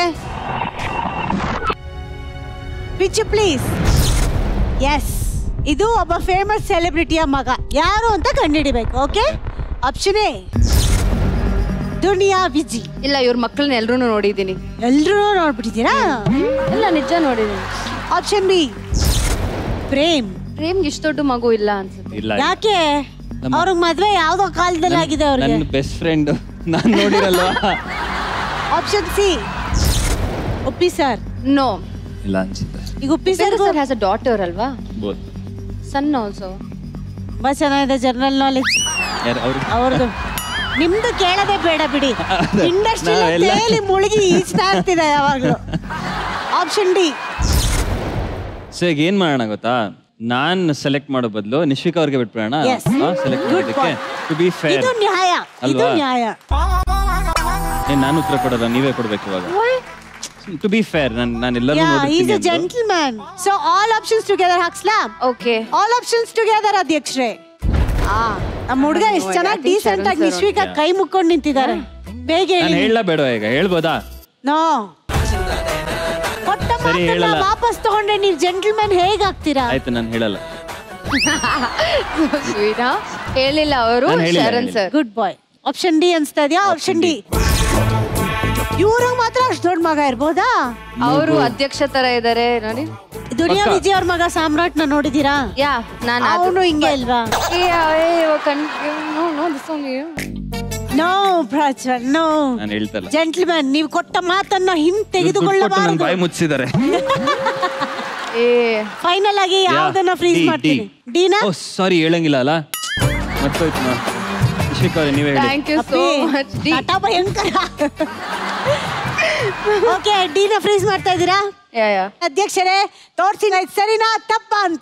Pitch please. ಎಸ್, ಇದು ಒಬ್ಬ ಫೇಮಸ್ ಸೆಲೆಬ್ರಿಟಿಯ ಮಗ. ಯಾರು ಅಂತ ಕಂಡುಹಿಡಿಬೇಕು. Okay, option A Duniya Viji. ಇಲ್ಲ, ಇವ್ರ ಮಕ್ಕಳನ್ನ ಎಲ್ರೂ ನೋಡಿದ್ದೀನಿ. ಎಲ್ರೂ ನೋಡ್ಬಿಟ್ಟಿದ್ದೀರಾ? ಇಲ್ಲ, ನಿಜ ನೋಡಿದ್ದೀನಿ. Option B Prem. ಪ್ರೇಮ್ಗೆ ಇಷ್ಟು ದೊಡ್ಡ ಮಗು ಇಲ್ಲ ಅನ್ಸುತ್ತೆ. ಯಾಕೆ? ಅವ್ರಿಗೆ ಮದ್ವೆ ಯಾವ್ದೋ ಕಾಲದಲ್ಲಿ ಆಗಿದೆ ಅವ್ರಿಗೆ. ನನ್ನ ಬೆಸ್ಟ್ ಫ್ರೆಂಡ್, ನಾನು ನೋಡಿರಲ್ವಾ. Option C Uppi sir. No, ಇಲ್ಲ ಅನ್ಸುತ್ತೆ. ಈಗ Uppi sir has a daughter ಅಲ್ವಾ? ಬೋತ್. Son also. ತುಂಬಾ ಚೆನ್ನಾಗಿದೆ ಜನರಲ್ ನಾಲೆಜ್ ಅವ್ರದ್ದು. ನಿಮ್ದು ಕೇಳೋದೇ ಬೇಡ ಬಿಡಿ. ಇಂಡಸ್ಟ್ರಿ ಮುಳುಗಿ ಈಜ್ತಾ ಇರ್ತಿದೆ ಯಾವಾಗ್ಲೂ. Option D. ಸೊ ಈಗ ಏನ್ ಮಾಡೋಣ ಗೊತ್ತಾ, ನಾನ್ ಸೆಲೆಕ್ಟ್ ಮಾಡೋ ಬದಲು ನಿಶ್ವಿಕಾ ಅವ್ರಿಗೆ ಬಿಟ್ಬಿಡೋಣ ಸೆಲೆಕ್ಟ್ ಮಾಡೋದಕ್ಕೆ. ಟು ಬಿ ಫೇರ್, ಇದು ನ್ಯಾಯ, ಇದು ನ್ಯಾಯ. ನಾನು ಉತ್ತರ ಕೊಡೋಲ್ಲ, ನೀವೇ ಕೊಡ್ಬೇಕು ಇವಾಗ. ಟು ಬಿ ಫೇರ್, ನಾನು ಎಲ್ಲರೂ ನೋಡಿದ್ದೀನಿ. Is a gentleman. So all options together ಹಾಕ್ಸ್ಲಾ? ಓಕೆ, ಆಲ್ ಆಪ್ಷನ್ಸ್ ಟುಗೆದರ್ ಅಧ್ಯಕ್ಷರೇ. ನಮ್ಮ ಹುಡುಗ ಎಷ್ಟು ಚೆನ್ನಾಗಿ ಡೀಸೆಂಟ್ ಆಗಿ ನಿಶ್ವಿಕಾ ಕೈ ಮುಕ್ಕೊಂಡು ನಿಂತಿದ್ದಾರೆ. ಬೇಗ ಹೇಳಿ. ನಾನು ಹೇಳಲ್ಲ ಬೇಡ, ಈಗ ಹೇಳ್ಬೋದಾ? ನೋ, ಕೊಟ್ಟ ಮಾತನ್ನ ವಾಪಸ್ ತಗೊಂಡ್ರೆ ನೀವು ಜೆಂಟಲ್ಮನ್ ಹೇಗಾಗ್ತೀರಾ? ಆಯ್ತು, ನಾನು ಹೇಳಲ್ಲ. ಹೇಳಿಲ್ಲ ಅವರು. Sharan sir, good boy. Option D ಅನ್ಸ್ತಾ ಇದೆಯಾ? Option D. ಇವ್ರಿಗೆ ಮಾತ್ರ ಅಷ್ಟು ದೊಡ್ಡ ಮಗ ಇರ್ಬೋದಾ? ಅವರು ಅಧ್ಯಕ್ಷ ತರ ಇದಾರೆ ನೋಡಿ. ದುನಿಯಾ ವಿಜಯ್ ಅವ್ರ ಮಗ ಸಾಮ್ರಾಟ್ ನ ನೋಡಿದೀರಾ? ಯಾ, ನಾನು ಅವನು ಹಿಂಗೆ ಅಲ್ವಾ? No Prajwal, no. ನಾನು ಹೇಳ್ತಲ್ಲ. ಜೆಂಟಲ್ಮನ್, ನೀವು ಕೊಟ್ಟ ಮಾತನ್ನ ಹಿಂತೆಗೆದುಕೊಳ್ಳಬಾರದು. ಬಾಯಿ ಮುಚ್ಚಿದ್ದಾರೆ. ಫೈನಲ್ ಆಗಿ ಯಾವ್ದನ್ನ ಫ್ರೀಸ್ ಮಾಡ್ತೀನಿ? ಡಿನಾ? ಓ ಸಾರಿ, ಹೇಳಂಗಿಲ್ಲ ಅಲ್ಲ, ಮತ್ತೋಯ್ತು. ನಿಶ್ವಿಕಾ ಅವರೇ, ನೀವೇ ಹೇಳಿ. Thank you so much. ಟಾಟಾ ಭಯಂಕರ. ಓಕೆ, ಡಿನ ಫ್ರೀಸ್ ಮಾಡ್ತಾ ಇದ್ದೀರಾ? ಅಧ್ಯಕ್ಷರೇ ತೋರ್ಸಿ ಸರಿನಾ ತಪ್ಪ ಅಂತ.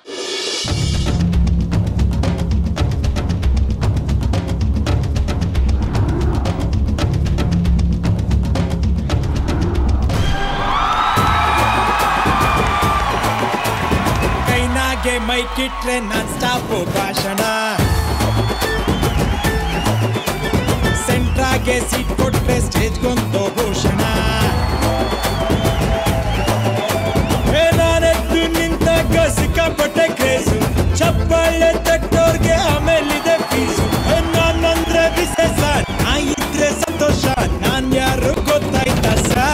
ಕೈನಾಗೆ ಮೈಕಿಟ್ರೆ ನಾನ್ ಸ್ಟಾಪ್ ಭಾಷಣ, ಸೆಂಟ್ರಾಗೆ ಸೀಟ್ ಕೊಟ್ರೆ ಸ್ಟೇಜ್ಗೊಂದು ಭೂಷಣ. ನಾನೆದ್ದು ನಿಂತಾಗ ಸಿಕ್ಕಾಪಟ್ಟೆ ಕ್ರೇಜು, ಚಪ್ಪಾಳೆ ತಟ್ಟೋರ್ಗೆ ಆಮೇಲಿದೆ ಫೀಸು. ನಾನಂದ್ರೆ ವಿಶೇಷ, ನಾ ಇದ್ರೆ ಸಂತೋಷ, ನಾನ್ ಯಾರು ಗೊತ್ತಾಯ್ತಾ?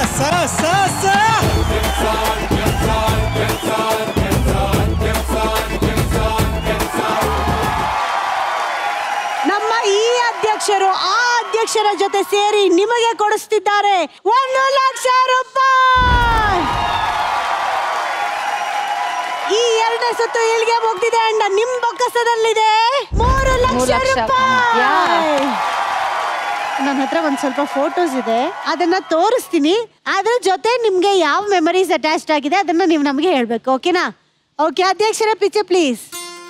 ನಮ್ಮ ಈ ಅಧ್ಯಕ್ಷರು ಆ ಅಧ್ಯಕ್ಷರ ಜೊತೆ ಸೇರಿ ನಿಮಗೆ ಕೊಡಿಸ್ತಿದ್ದಾರೆ 1,00,000 ರೂಪಾಯಿ. ಈ ಎರಡನೇ ಸುತ್ತು ಇಲ್ಲಿಗೆ ಮುಗ್ದಿದೆ ಅಂಡ ನಿಮ್ ಬೊಕ್ಕಸದಲ್ಲಿದೆ 3,00,000 ರೂಪಾಯಿ. ನನ್ನ ಹತ್ರ ಒಂದ್ ಸ್ವಲ್ಪ ಫೋಟೋಸ್ ಇದೆ, ಅದನ್ನ ತೋರಿಸ್ತೀನಿ. ಅದ್ರ ಜೊತೆ ನಿಮ್ಗೆ ಯಾವ ಮೆಮರೀಸ್ ಅಟ್ಯಾಚ್ಡ್ ಆಗಿದೆ ಅದನ್ನ ನೀವು ನಮ್ಗೆ ಹೇಳ್ಬೇಕು. ಓಕೆನಾ? ಓಕೆ ಅಧ್ಯಕ್ಷರೇ ಪಿಚೆ ಪ್ಲೀಸ್.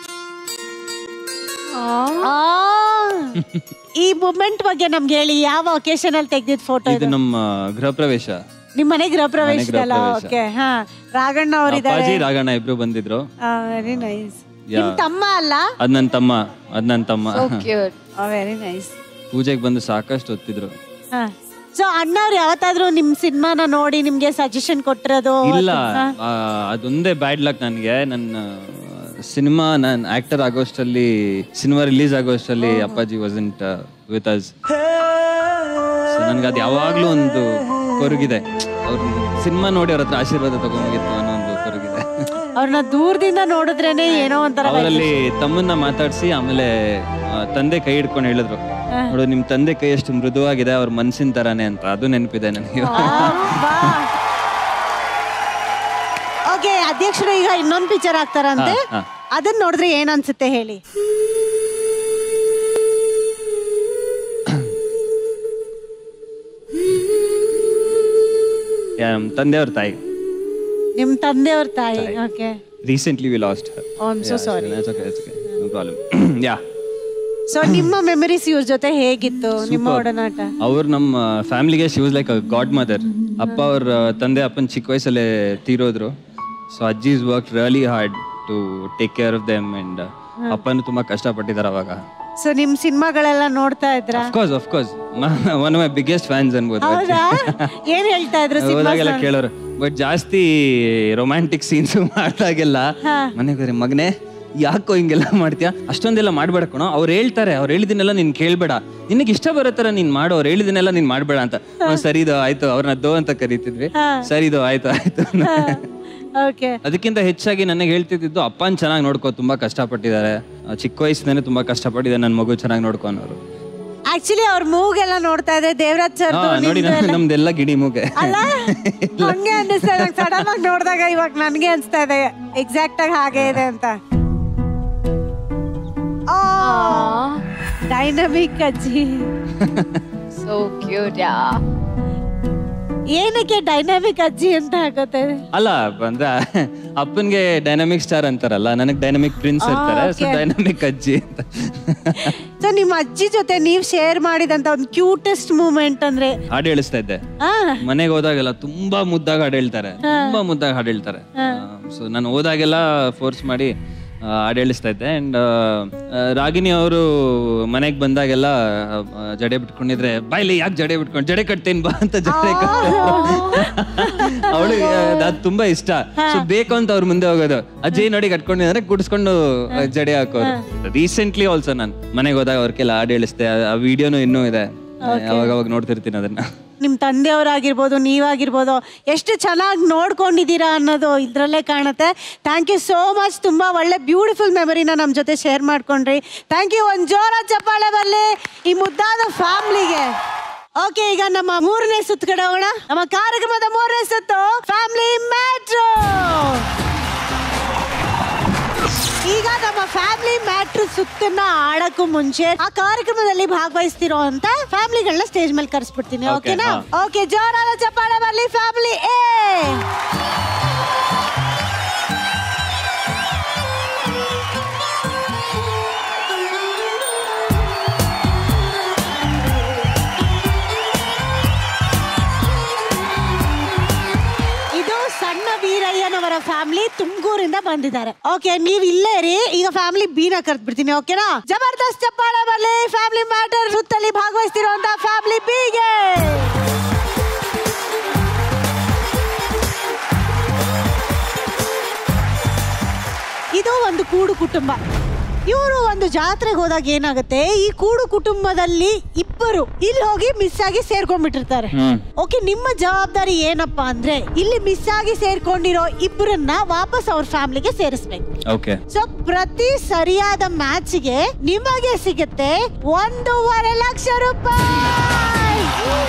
ಈ ಮೂಮೆಂಟ್ ಬಗ್ಗೆ ನಮ್ಗೆ ಹೇಳಿ, ಯಾವ ಒಕೇಶನ್ ಅಲ್ಲಿ ತೆಗ್ದಿದ್ ಫೋಟೋ? ಇದು ನಮ್ಮ ಗೃಹ ಪ್ರವೇಶ. ನಿಮ್ ಮನೆ ಗೃಹ ಪ್ರವೇಶದಲ್ಲ? ಓಕೆ. ಹಾ, ರಾಘಣ್ಣ ಅವರಿದ್ದಾರೆ, ರಾಘಣ್ಣ ಇಬ್ರು ಬಂದಿದ್ರು. Very nice. ನಿಮ್ ತಮ್ಮ ಅಲ್ಲ? ಅದ್ ನನ್ ತಮ್ಮ. Very nice. ಪೂಜೆಗೆ ಬಂದು ಸಾಕಷ್ಟು ಹೊತ್ತಿದ್ರು. ಸೊ ಅಣ್ಣವ್ರು ಯಾವತ್ತಾದ್ರೂ ನಿಮ್ ಸಿನಿಮಾನ ನೋಡಿ ನಿಮ್ಗೆ ಸಜೆಷನ್ ಕೊಟ್ಟಿರೋದು? ಇಲ್ಲ, ಅದೊಂದೇ ಬ್ಯಾಡ್ ಲಕ್ ನನಗೆ. ನನ್ನ ಸಿನಿಮಾ ನಾನು ಆಕ್ಟರ್ ಆಗೋಷ್ಟಲ್ಲಿ, ಸಿನಿಮಾ ರಿಲೀಸ್ ಆಗೋಷ್ಟಲ್ಲಿ ಅಪ್ಪಾಜಿ ವಾಸಂಟ್ ವಿತ್ ಅಸ್. ನನ್ಗೆ ಅದು ಯಾವಾಗ್ಲೂ ಒಂದು ಕೊರಗಿದೆ. ಅವ್ರ ಸಿನಿಮಾ ನೋಡಿ ಅವ್ರ ಹತ್ರ ಆಶೀರ್ವಾದ ತಗೊಂಡಿತ್ತು ಅನ್ನೋ ಒಂದು ಕೊರಗಿದೆ. ಅವ್ರನ್ನ ದೂರದಿಂದ ನೋಡಿದ್ರೇನೆ ಏನೋ ಒಂಥರ. ಅವರಲ್ಲಿ ತಮ್ಮನ್ನ ಮಾತಾಡ್ಸಿ ಆಮೇಲೆ ತಂದೆ ಕೈ ಹಿಡ್ಕೊಂಡು ಹೇಳಿದ್ರು, ನೋಡು ನಿಮ್ ತಂದೆ ಕೈ ಎಷ್ಟು ಮೃದುವಾಗಿದೆ, ಅವ್ರ ಮನ್ಸಿನ ತರಾನೇ ಅಂತ. ಅದು ನೆನಪಿದೆ ನನಗೆ. ಓಕೆ ಅಧ್ಯಕ್ಷರು ಈಗ ಇನ್ನೊಂದು ಪಿಕ್ಚರ್ ಆಗ್ತಾರಂತೆ, ಅದನ್ನ ನೋಡಿದ್ರೆ ಏನ್ ಅನ್ಸುತ್ತೆ ಹೇಳಿ? ತಂದೆಯವ್ರ ತಾಯಿ. ನಿಮ್ ತಂದೆಯವ್ರ ತಾಯಿ. Okay. Recently we lost her. Oh, I'm so sorry. It's okay. No problem. Yeah. So ನಿಮ್ಮ ಮೆಮರೀಸ್ ಇವ್ರ ಜೊತೆ ಹೇಗಿತ್ತು, ನಿಮ್ಮ ಒಡನಾಟ? ಅವ್ರು ನಮ್ಮ ಫ್ಯಾಮಿಲಿಗೆ she was like a godmother. ಅಪ್ಪ ಅವ್ರ ತಂದೆ ಅಪ್ಪನ ಚಿಕ್ಕ ವಯಸ್ಸಲ್ಲೇ ತೀರೋದ್ರು. ಸೊ ಅಜ್ಜಿ is work really hard to take care of them and ಅಪ್ಪನು ತುಂಬಾ ಕಷ್ಟಪಟ್ಟಿದ್ದಾರೆ ಅವಾಗ. ಸೊ ನಿಮ್ ಸಿನಿಮಾಗಳೆಲ್ಲ ನೋಡ್ತಾ ಇದ್ರ? Of course one of my biggest fans ಅನ್ಬೋದು. ಏನ್ ಹೇಳ್ತಾ ಇದ್ರು ಹೋದಾಗೆಲ್ಲ ಕೇಳೋರು. ಬಟ್ ಜಾಸ್ತಿ ರೊಮ್ಯಾಂಟಿಕ್ ಸೀನ್ಸ್ ಮಾಡಿದಾಗೆಲ್ಲ ಮನೆಗೆ ಮಗನೇ ಯಾಕೋ ಹಿಂಗೆಲ್ಲ ಮಾಡ್ತೀಯಾ, ಅಷ್ಟೊಂದೆಲ್ಲ ಮಾಡ್ಬೇಡ ಕಣೋ, ಅವ್ರು ಹೇಳ್ತಾರೆ, ಅವ್ರು ಹೇಳಿದಿನೆಲ್ಲ ನೀನ್ ಕೇಳ್ಬೇಡ, ನಿನಗೆ ಇಷ್ಟ ಬರೋತರ ನೀನ್ ಮಾಡು, ಅವ್ರು ಹೇಳಿದಿನೆಲ್ಲ ನೀನ್ ಮಾಡ್ಬೇಡ ಅಂತ. ಸರಿದು ಆಯ್ತು, ಅವ್ರನ್ನ ದೋ ಅಂತ ಕರೀತಿದ್ವಿ. ಸರಿದು ಆಯ್ತು. ಅದಕ್ಕಿಂತ ಹೆಚ್ಚಾಗಿ ನನಗೆ ಹೇಳ್ತಿದ್ದು ಅಪ್ಪನ್ ಚೆನ್ನಾಗಿ ನೋಡ್ಕೋ, ತುಂಬಾ ಕಷ್ಟಪಟ್ಟಿದ್ದಾರೆ, ಚಿಕ್ಕ ವಯಸ್ಸಿನೇ ತುಂಬಾ ಕಷ್ಟಪಟ್ಟಿದ್ದಾರೆ, ನನ್ನ ಮಗು ಚೆನ್ನಾಗಿ ನೋಡ್ಕೊ ಅನ್ನೋರು. ಆಕ್ಚುಲಿ ಅವ್ರ ಮೂಗೆಲ್ಲ ನೋಡ್ತಾ ಇದ್ರೆ ದೇವರಾಜ್ ಸರ್ ನೋಡಿ ನಮ್ದೆಲ್ಲ ಗಿಡಿ ಮೂಗೆ ಹಂಗೆ ಅನಿಸ್ತಾ ಇದೆ. ಸಡನ್ ಆಗಿ ನೋಡಿದಾಗ ಇವಾಗ ನನ್ಗೆ ಅನ್ಸ್ತಾ ಇದೆ ಎಕ್ಸಾಕ್ಟ್ ಆಗಿ ಹಾಗೆ ಇದೆ ಅಂತ. ಡೈನಮಿಕ್ ಅಜ್ಜಿ, ಸೋ ಕ್ಯೂಟ್. ಯಾ, ಏನಕ್ಕೆ ಡೈನಾಮಿಕ್ ಅಜ್ಜಿ ಅಂತ ಆಗುತ್ತೆ? ಅಲ್ಲ ಅಂದ್ರೆ ಅಪ್ಪನ್ಗೆ ಡೈನಾಮಿಕ್ ಸ್ಟಾರ್ ಅಂತಾರಲ್ಲ, ನನಗೆ ಡೈನಾಮಿಕ್ ಪ್ರಿನ್ಸ್ ಇರ್ತಾರೆ, ಸೊ ಡೈನಾಮಿಕ್ ಅಜ್ಜಿ ಅಂತ. ಸೊ ನಿಮ್ಮ ಅಜ್ಜಿ ಜೊತೆ ನೀವ್ ಶೇರ್ ಮಾಡಿದಂತ ಒಂದು ಕ್ಯೂಟೆಸ್ಟ್ ಮೂಮೆಂಟ್ ಅಂದ್ರೆ? ಹಾಡು ಹೇಳಿಸ್ತಾ ಇದ್ದೆ ಮನೆಗೆ ಹೋದಾಗೆಲ್ಲ, ತುಂಬಾ ಮುದ್ದಾಗಿ ಹಾಡು ಹೇಳ್ತಾರೆ, ತುಂಬಾ ಮುದ್ದಾಗಿ ಹಾಡು ಹೇಳ್ತಾರೆ. ಸೊ ನಾನು ಹೋದಾಗೆಲ್ಲ ಫೋರ್ಸ್ ಮಾಡಿ ಹಾಡು ಹೇಳಿಸ್ತಾ ಇದ್ದೆ. ಅಂಡ್ ರಾಗಿಣಿ ಅವರು ಮನೆಗೆ ಬಂದಾಗೆಲ್ಲ ಜಡೆ ಬಿಟ್ಕೊಂಡಿದ್ರೆ, ಬಾಯ್ಲಿ ಯಾಕೆ ಜಡೆ ಬಿಟ್ಕೊಂಡು, ಜಡೆ ಕಟ್ತೇನ್ ಬಾ ಅಂತ ಜಡೆ ಅವಳು ಅದು ತುಂಬಾ ಇಷ್ಟ. ಸೊ ಬೇಕು ಅಂತ ಅವ್ರ ಮುಂದೆ ಹೋಗೋದು, ಅಜ್ಜಿ ನೋಡಿ ಕಟ್ಕೊಂಡಿದ್ರೆ ಗುಡಿಸ್ಕೊಂಡು ಜಡೆ ಹಾಕೋರು. ರೀಸೆಂಟ್ಲಿ ಆಲ್ಸೋ ನಾನು ಮನೆಗೆ ಹೋದಾಗ ಅವ್ರಿಗೆಲ್ಲ ಹಾಡು ಹೇಳಿಸ್ದೆ, ಆ ವಿಡಿಯೋನು ಇನ್ನೂ ಇದೆ, ಅವಾಗ ನೋಡ್ತಿರ್ತೀನಿ ಅದನ್ನ. ನಿಮ್ ತಂದೆಯವರಾಗಿರ್ಬೋದು, ನೀವಾಗಿರ್ಬೋದು, ಎಷ್ಟು ಚೆನ್ನಾಗಿ ನೋಡ್ಕೊಂಡಿದ್ದೀರಾ ಅನ್ನೋದು ಇದ್ರಲ್ಲೇ ಕಾಣುತ್ತೆ. Thank you so much. ತುಂಬಾ ಒಳ್ಳೆ ಬ್ಯೂಟಿಫುಲ್ ಮೆಮರಿನ ನಮ್ಮ ಜೊತೆ ಶೇರ್ ಮಾಡ್ಕೊಂಡ್ರಿ. Thank you. ಒಂದು ಜೋರ ಚಪ್ಪಾಳೆ ಬರಲಿ ಈ ಮುದ್ದಾದ ಫ್ಯಾಮಿಲಿಗೆ. ಓಕೆ, ಈಗ ನಮ್ಮ ಮೂರನೇ ಸುತ್ತು ಕಡೆ ಹೋಗೋಣ. ನಮ್ಮ ಕಾರ್ಯಕ್ರಮದ ಮೂರನೇ ಸುತ್ತು ಫ್ಯಾಮಿಲಿ ಮ್ಯಾಟ್ರು. ಈಗ ನಮ್ಮ ಫ್ಯಾಮಿಲಿ ಫ್ಯಾಮಿಲಿ ಮ್ಯಾಟ್ರ್ ಸುತ್ತನ್ನ ಆಡಕ್ಕೂ ಮುಂಚೆ ಆ ಕಾರ್ಯಕ್ರಮದಲ್ಲಿ ಭಾಗವಹಿಸ್ತಿರೋ ಅಂತ ಫ್ಯಾಮಿಲಿಗಳನ್ನ ಸ್ಟೇಜ್ ಮೇಲೆ ಕರೆಸ್ಬಿಡ್ತೀನಿ. ಓಕೆನಾ? ಓಕೆ, ಜೋರಾದ ಚಪ್ಪಾಳೆ ಬರ್ಲಿ ಫ್ಯಾಮಿಲಿ ಎ. ವೀರಯ್ಯನವರ ಫ್ಯಾಮಿಲಿ ತುಮಕೂರಿಂದ ಬಂದಿದ್ದಾರೆ. ಓಕೆ, ನೀವ್ ಇಲ್ಲೇ ರೀ. ಈಗ ಫ್ಯಾಮಿಲಿ ಬೀನ ಕರ್ದ್ ಬಿಡ್ತೀನಿ. ಓಕೆನಾ? ಜಬರ್ದಸ್ತ್ ಚಪ್ಪಾಳೆ ಬರ್ಲಿ ಫ್ಯಾಮಿಲಿ ಮ್ಯಾಟರ್ ಸುತ್ತಲ್ಲಿ ಭಾಗವಹಿಸ್ತಿರುವಂತ ಫ್ಯಾಮಿಲಿ ಬಿಗೆ. ಇದು ಒಂದು ಕೂಡು ಕುಟುಂಬ. ಇವರು ಒಂದು ಜಾತ್ರೆಗೆ ಹೋದಾಗ ಏನಾಗುತ್ತೆ, ಈ ಕೂಡು ಕುಟುಂಬದಲ್ಲಿ ಇಬ್ಬರು ಇಲ್ಲಿ ಹೋಗಿ ಮಿಸ್ ಆಗಿ ಸೇರ್ಕೊಂಡ್ಬಿಟ್ಟಿರ್ತಾರೆ. ಓಕೆ, ನಿಮ್ಮ ಜವಾಬ್ದಾರಿ ಏನಪ್ಪಾ ಅಂದ್ರೆ ಇಲ್ಲಿ ಮಿಸ್ ಆಗಿ ಸೇರ್ಕೊಂಡಿರೋ ಇಬ್ಬರನ್ನ ವಾಪಸ್ ಅವ್ರ ಫ್ಯಾಮಿಲಿಗೆ ಸೇರಿಸ್ಬೇಕು. ಸೊ ಪ್ರತಿ ಸರಿಯಾದ ಮ್ಯಾಚ್ಗೆ ನಿಮಗೆ ಸಿಗುತ್ತೆ 1.5 ಲಕ್ಷ ರೂಪಾಯಿ.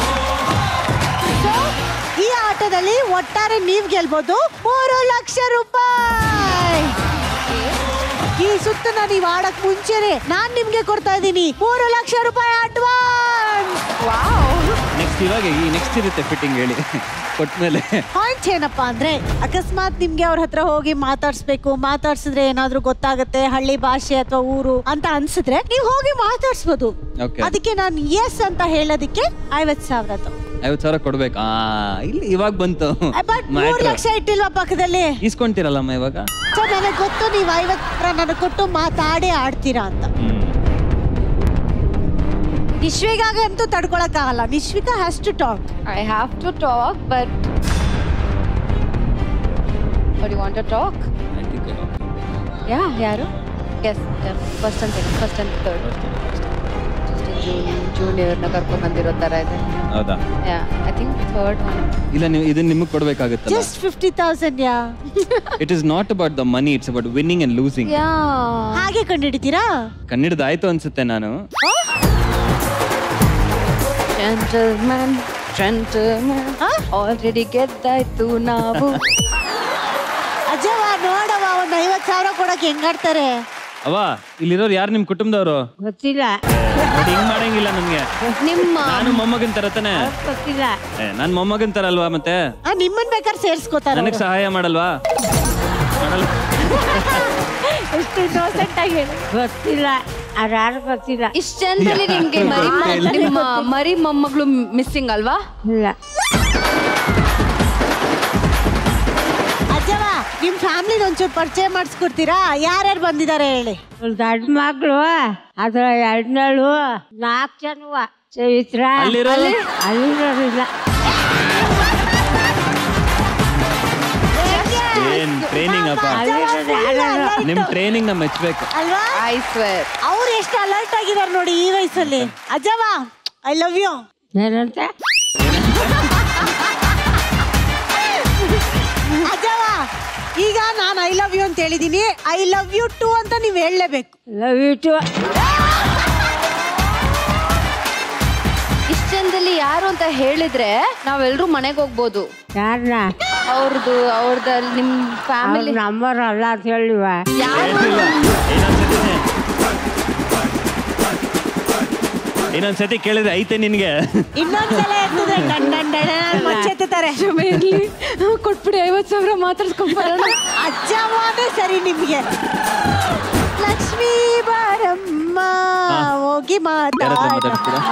ಈ ಆಟದಲ್ಲಿ ಒಟ್ಟಾರೆ ನೀವ್ ಗೆಲ್ಬಹುದು 3 ಲಕ್ಷ ರೂಪಾಯಿ. ಈ ಸುತ್ತನ್ನ ನೀವ್ ಆಡಕ್ ಮುಂಚೆನೆ ನಾನ್ ನಿಮ್ಗೆ ಕೊಡ್ತಾ ಇದ್ದೀನಿ 3 ಲಕ್ಷ ರೂಪಾಯಿ ಅಡ್ವಾನ್ಸ್. ನೆಕ್ಸ್ಟ್ ಇರುತ್ತೆ ಫಿಟ್ಟಿಂಗ್ ಹೇಳಿ ಕೊಟ್ಮೇಲೆ. ಪಾಯಿಂಟ್ ಏನಪ್ಪಾ ಅಂದ್ರೆ ಅಕಸ್ಮಾತ್ ನಿಮ್ಗೆ ಅವ್ರ ಹತ್ರ ಹೋಗಿ ಮಾತಾಡ್ಸಿದ್ರೆ ಏನಾದ್ರೂ ಗೊತ್ತಾಗುತ್ತೆ ಹಳ್ಳಿ ಭಾಷೆ ಅಥವಾ ಊರು ಅಂತ ಅನ್ಸಿದ್ರೆ ನೀವ್ ಹೋಗಿ ಮಾತಾಡ್ಸ್ಬೋದು. ಅದಕ್ಕೆ ನಾನು ಎಸ್ ಅಂತ ಹೇಳೋದಕ್ಕೆ 50,000 ಕೊಡ್ಬೇಕಾ? ಇಲ್ಲಿ ಇವಾಗ ಬಂತು. 3 ಲಕ್ಷ ಇಟ್ಟಿಲ್ವಾ ಪಕ್ಕದಲ್ಲಿ? ಇಸ್ಕೊಂತೀರಲ್ಲಮ್ಮ ಇವಾಗ. ಸೊ ನನಗೆ ಗೊತ್ತು ನೀವು 50 ನನಗೆ ಕೊಟ್ಟು ಮಾತಾಡಿ ಆಡ್ತೀರಾ ಅಂತ. ನಿಶ್ವಿಕಾಗಂತೂ ತಡ್ಕೊಳಕ್ ಆಗಲ್ಲ. Nishvika has to talk. I have to talk, but do you want to talk? I think I know. Yeah, ಯಾರು? Yes, first and third. Junior ನ ಕರ್ಕೊಂಡ್ ಬಂದಿರೋ ತರ ಇದೆ. ಹೌದಾ? Yeah, I think third one. ಇಲ್ಲ, ನೀವು ಇದನ್ನ ನಿಮಗೆ ಕೊಡಬೇಕಾಗುತ್ತಲ್ಲ. Just 50,000. It is not about the money, it's about winning and losing. ಹಾಗೆ ಕಂಡಿಡ್ತೀರಾ? ಕಂಡಿಡ್ದಾಯ್ತು ಅನ್ಸುತ್ತೆ ನಾನು. Gentleman, already ಗೆದ್ದಾಯ್ತು ನಾವು. ಅಜ್ಜವ ನೋಡವ, ಒಂದು 50,000 ಕೊಡಕ್ಕೆ ಹೆಂಗಾಡ್ತಾರೆ. ಅವ್ವ, ಇಲ್ಲಿರೋರು ಯಾರು ನಿಮ್ ಕುಟುಂಬದವರು? ಗೊತ್ತಿಲ್ಲ. ಹಿಂಗ್ ಮಾಡಂಗಿಲ್ಲ ನಮ್ಗೆ. ನಾನು ಮೊಮ್ಮಗನ್ ತರ ತಾನೆ. ಗೊತ್ತಿಲ್ಲ. ನಾನ್ ಮೊಮ್ಮಗನ್ ತರ ಅಲ್ವಾ ಮತ್ತೆ? ನಿಮ್ಮನ್ ಬೇಕಾದ್ರೆ ಸೇರ್ಸ್ಕೋತಾರ. ನನಗ್ ಸಹಾಯ ಮಾಡಲ್ವಾ? ಎಷ್ಟು ಇನ್ನೋಸೆಂಟ್ ಆಗಿ ಹೇಳಿ. ಗೊತ್ತಿಲ್ಲ, ಯಾರು ಗೊತ್ತಿಲ್ಲ. ಇಷ್ಟ ಜನರಲ್ಲಿ ನಿಮ್ಗೆ ನಿಮ್ಮ ಮರಿ ಮೊಮ್ಮಗಳು ಮಿಸ್ಸಿಂಗ್ ಅಲ್ವಾ? ಇಲ್ಲ. ಅಜ್ಜವ, ನಿಮ್ ಫ್ಯಾಮಿಲಿ ಒಂಚೂರು ಪರಿಚಯ ಮಾಡಿಸ್ಕೊಡ್ತೀರಾ? ಯಾರ್ಯಾರು ಬಂದಿದ್ದಾರೆ ಹೇಳಿ. ದೊಡ್ಡ ಮಗಳು, ಅದ್ರ 2 4 ಜನ. ಚೈತ್ರ ಅಲ್ಲಿರೋದಿಲ್ಲ. ಟ್ರೈನಿಂಗ್ ಅಪ್ಪ, ನಿಮ್ ಟ್ರೈನಿಂಗ್ ನ ಮೆಚ್ಚಬೇಕು ಅಲ್ವಾ? I swear. ಅವ್ರು ಎಷ್ಟು ಅಲರ್ಟ್ ಆಗಿದ್ದಾರೆ ನೋಡಿ ಈ ವಯಸ್ಸಲ್ಲಿ. ಅಜ್ಜವ, ಐ ಲವ್ ಯು. ಏನಂತ? ಅಜ್ಜವ, ಈಗ ನಾನು ಐ ಲವ್ ಯು ಅಂತ ಹೇಳಿದೀನಿ. ಐ ಲವ್ ಯು ಟು ಅಂತ ನೀವ್ ಹೇಳಲೇಬೇಕು. Love you too. ಇಷ್ಟ ಜನದಲ್ಲಿ ಯಾರು ಅಂತ ಹೇಳಿದ್ರೆ ನಾವೆಲ್ಲರೂ ಮನೆಗೆ ಹೋಗ್ಬೋದು. ಯಾರನ್ನ? ಅವ್ರದ್ದು ನಿಮ್ ಫ್ಯಾಮಿಲಿ ನಂಬರ್ ಅಲ್ಲ ಅಂತ ಹೇಳಿವ. ಇನ್ನೊಂದ್ಸತಿ ಕೇಳಿದ್ರೆ ಐತೆ ನಿನ್ಗೆ. ಇನ್ನೊಂದ್ಸಲ ಎತ್ತುತ್ತಾರೆ. ಕೊಟ್ಬಿಡಿ 50,000 ಮಾತಾಡ್ಸ್ಕೊಂಡ್ಬರೋಣ. ಅಜ್ಜವಾದ ಸರಿ ನಿಮ್ಗೆ. ಲಕ್ಷ್ಮೀ ಬಾರಮ್ಮ ಹೋಗಿ ಮಾತಾಡ.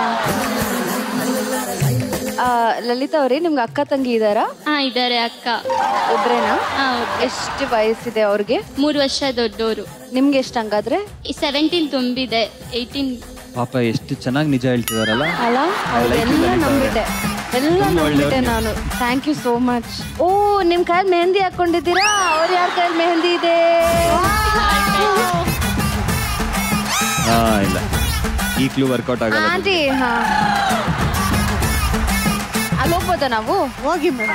ಲಲಿತಾ ಅವ್ರೆ, ನಿಮ್ಗೆ ಅಕ್ಕ ತಂಗಿ ಇದಾರಾ? ಇದಾರೆ ಅಕ್ಕ. ಒಬ್ರೇನಾ? ಎಷ್ಟು ವಯಸ್ಸಿದೆ ಅವ್ರಿಗೆ? 3 ವರ್ಷ ದೊಡ್ಡವರು. ನಿಮ್ಗೆ ಎಷ್ಟು ಹಂಗಾದ್ರೆ? 17 ತುಂಬಿದೆ. 18. ಪಾಪ ಎಷ್ಟು ಚೆನ್ನಾಗಿ ನಿಜ ಹೇಳ್ತಿದಾರಲ್ಲ. ಅಲ್ಲ, ಎಲ್ಲ ನಂಬಿಟ್ಟೆ ನಾನು. Thank you so much. ಓ, ನಿಮ್ ಕೈಯಲ್ಲಿ ಮೆಹಂದಿ ಹಾಕೊಂಡಿದ್ದೀರಾ? ಅವ್ರ ಯಾರ ಕೈಯಲ್ಲಿ ಮೆಹಂದಿ ಇದೆ? ಇಲ್ಲ, ಈ ಕ್ಲೂ ವರ್ಕೌಟ್ ಆಗಲ್ಲ. ಆಂಟಿ, ಅಲ್ಲಿ ಹೋಗ್ಬೋದಾ ನಾವು? ಹೋಗಿ ಮೇಡಮ್.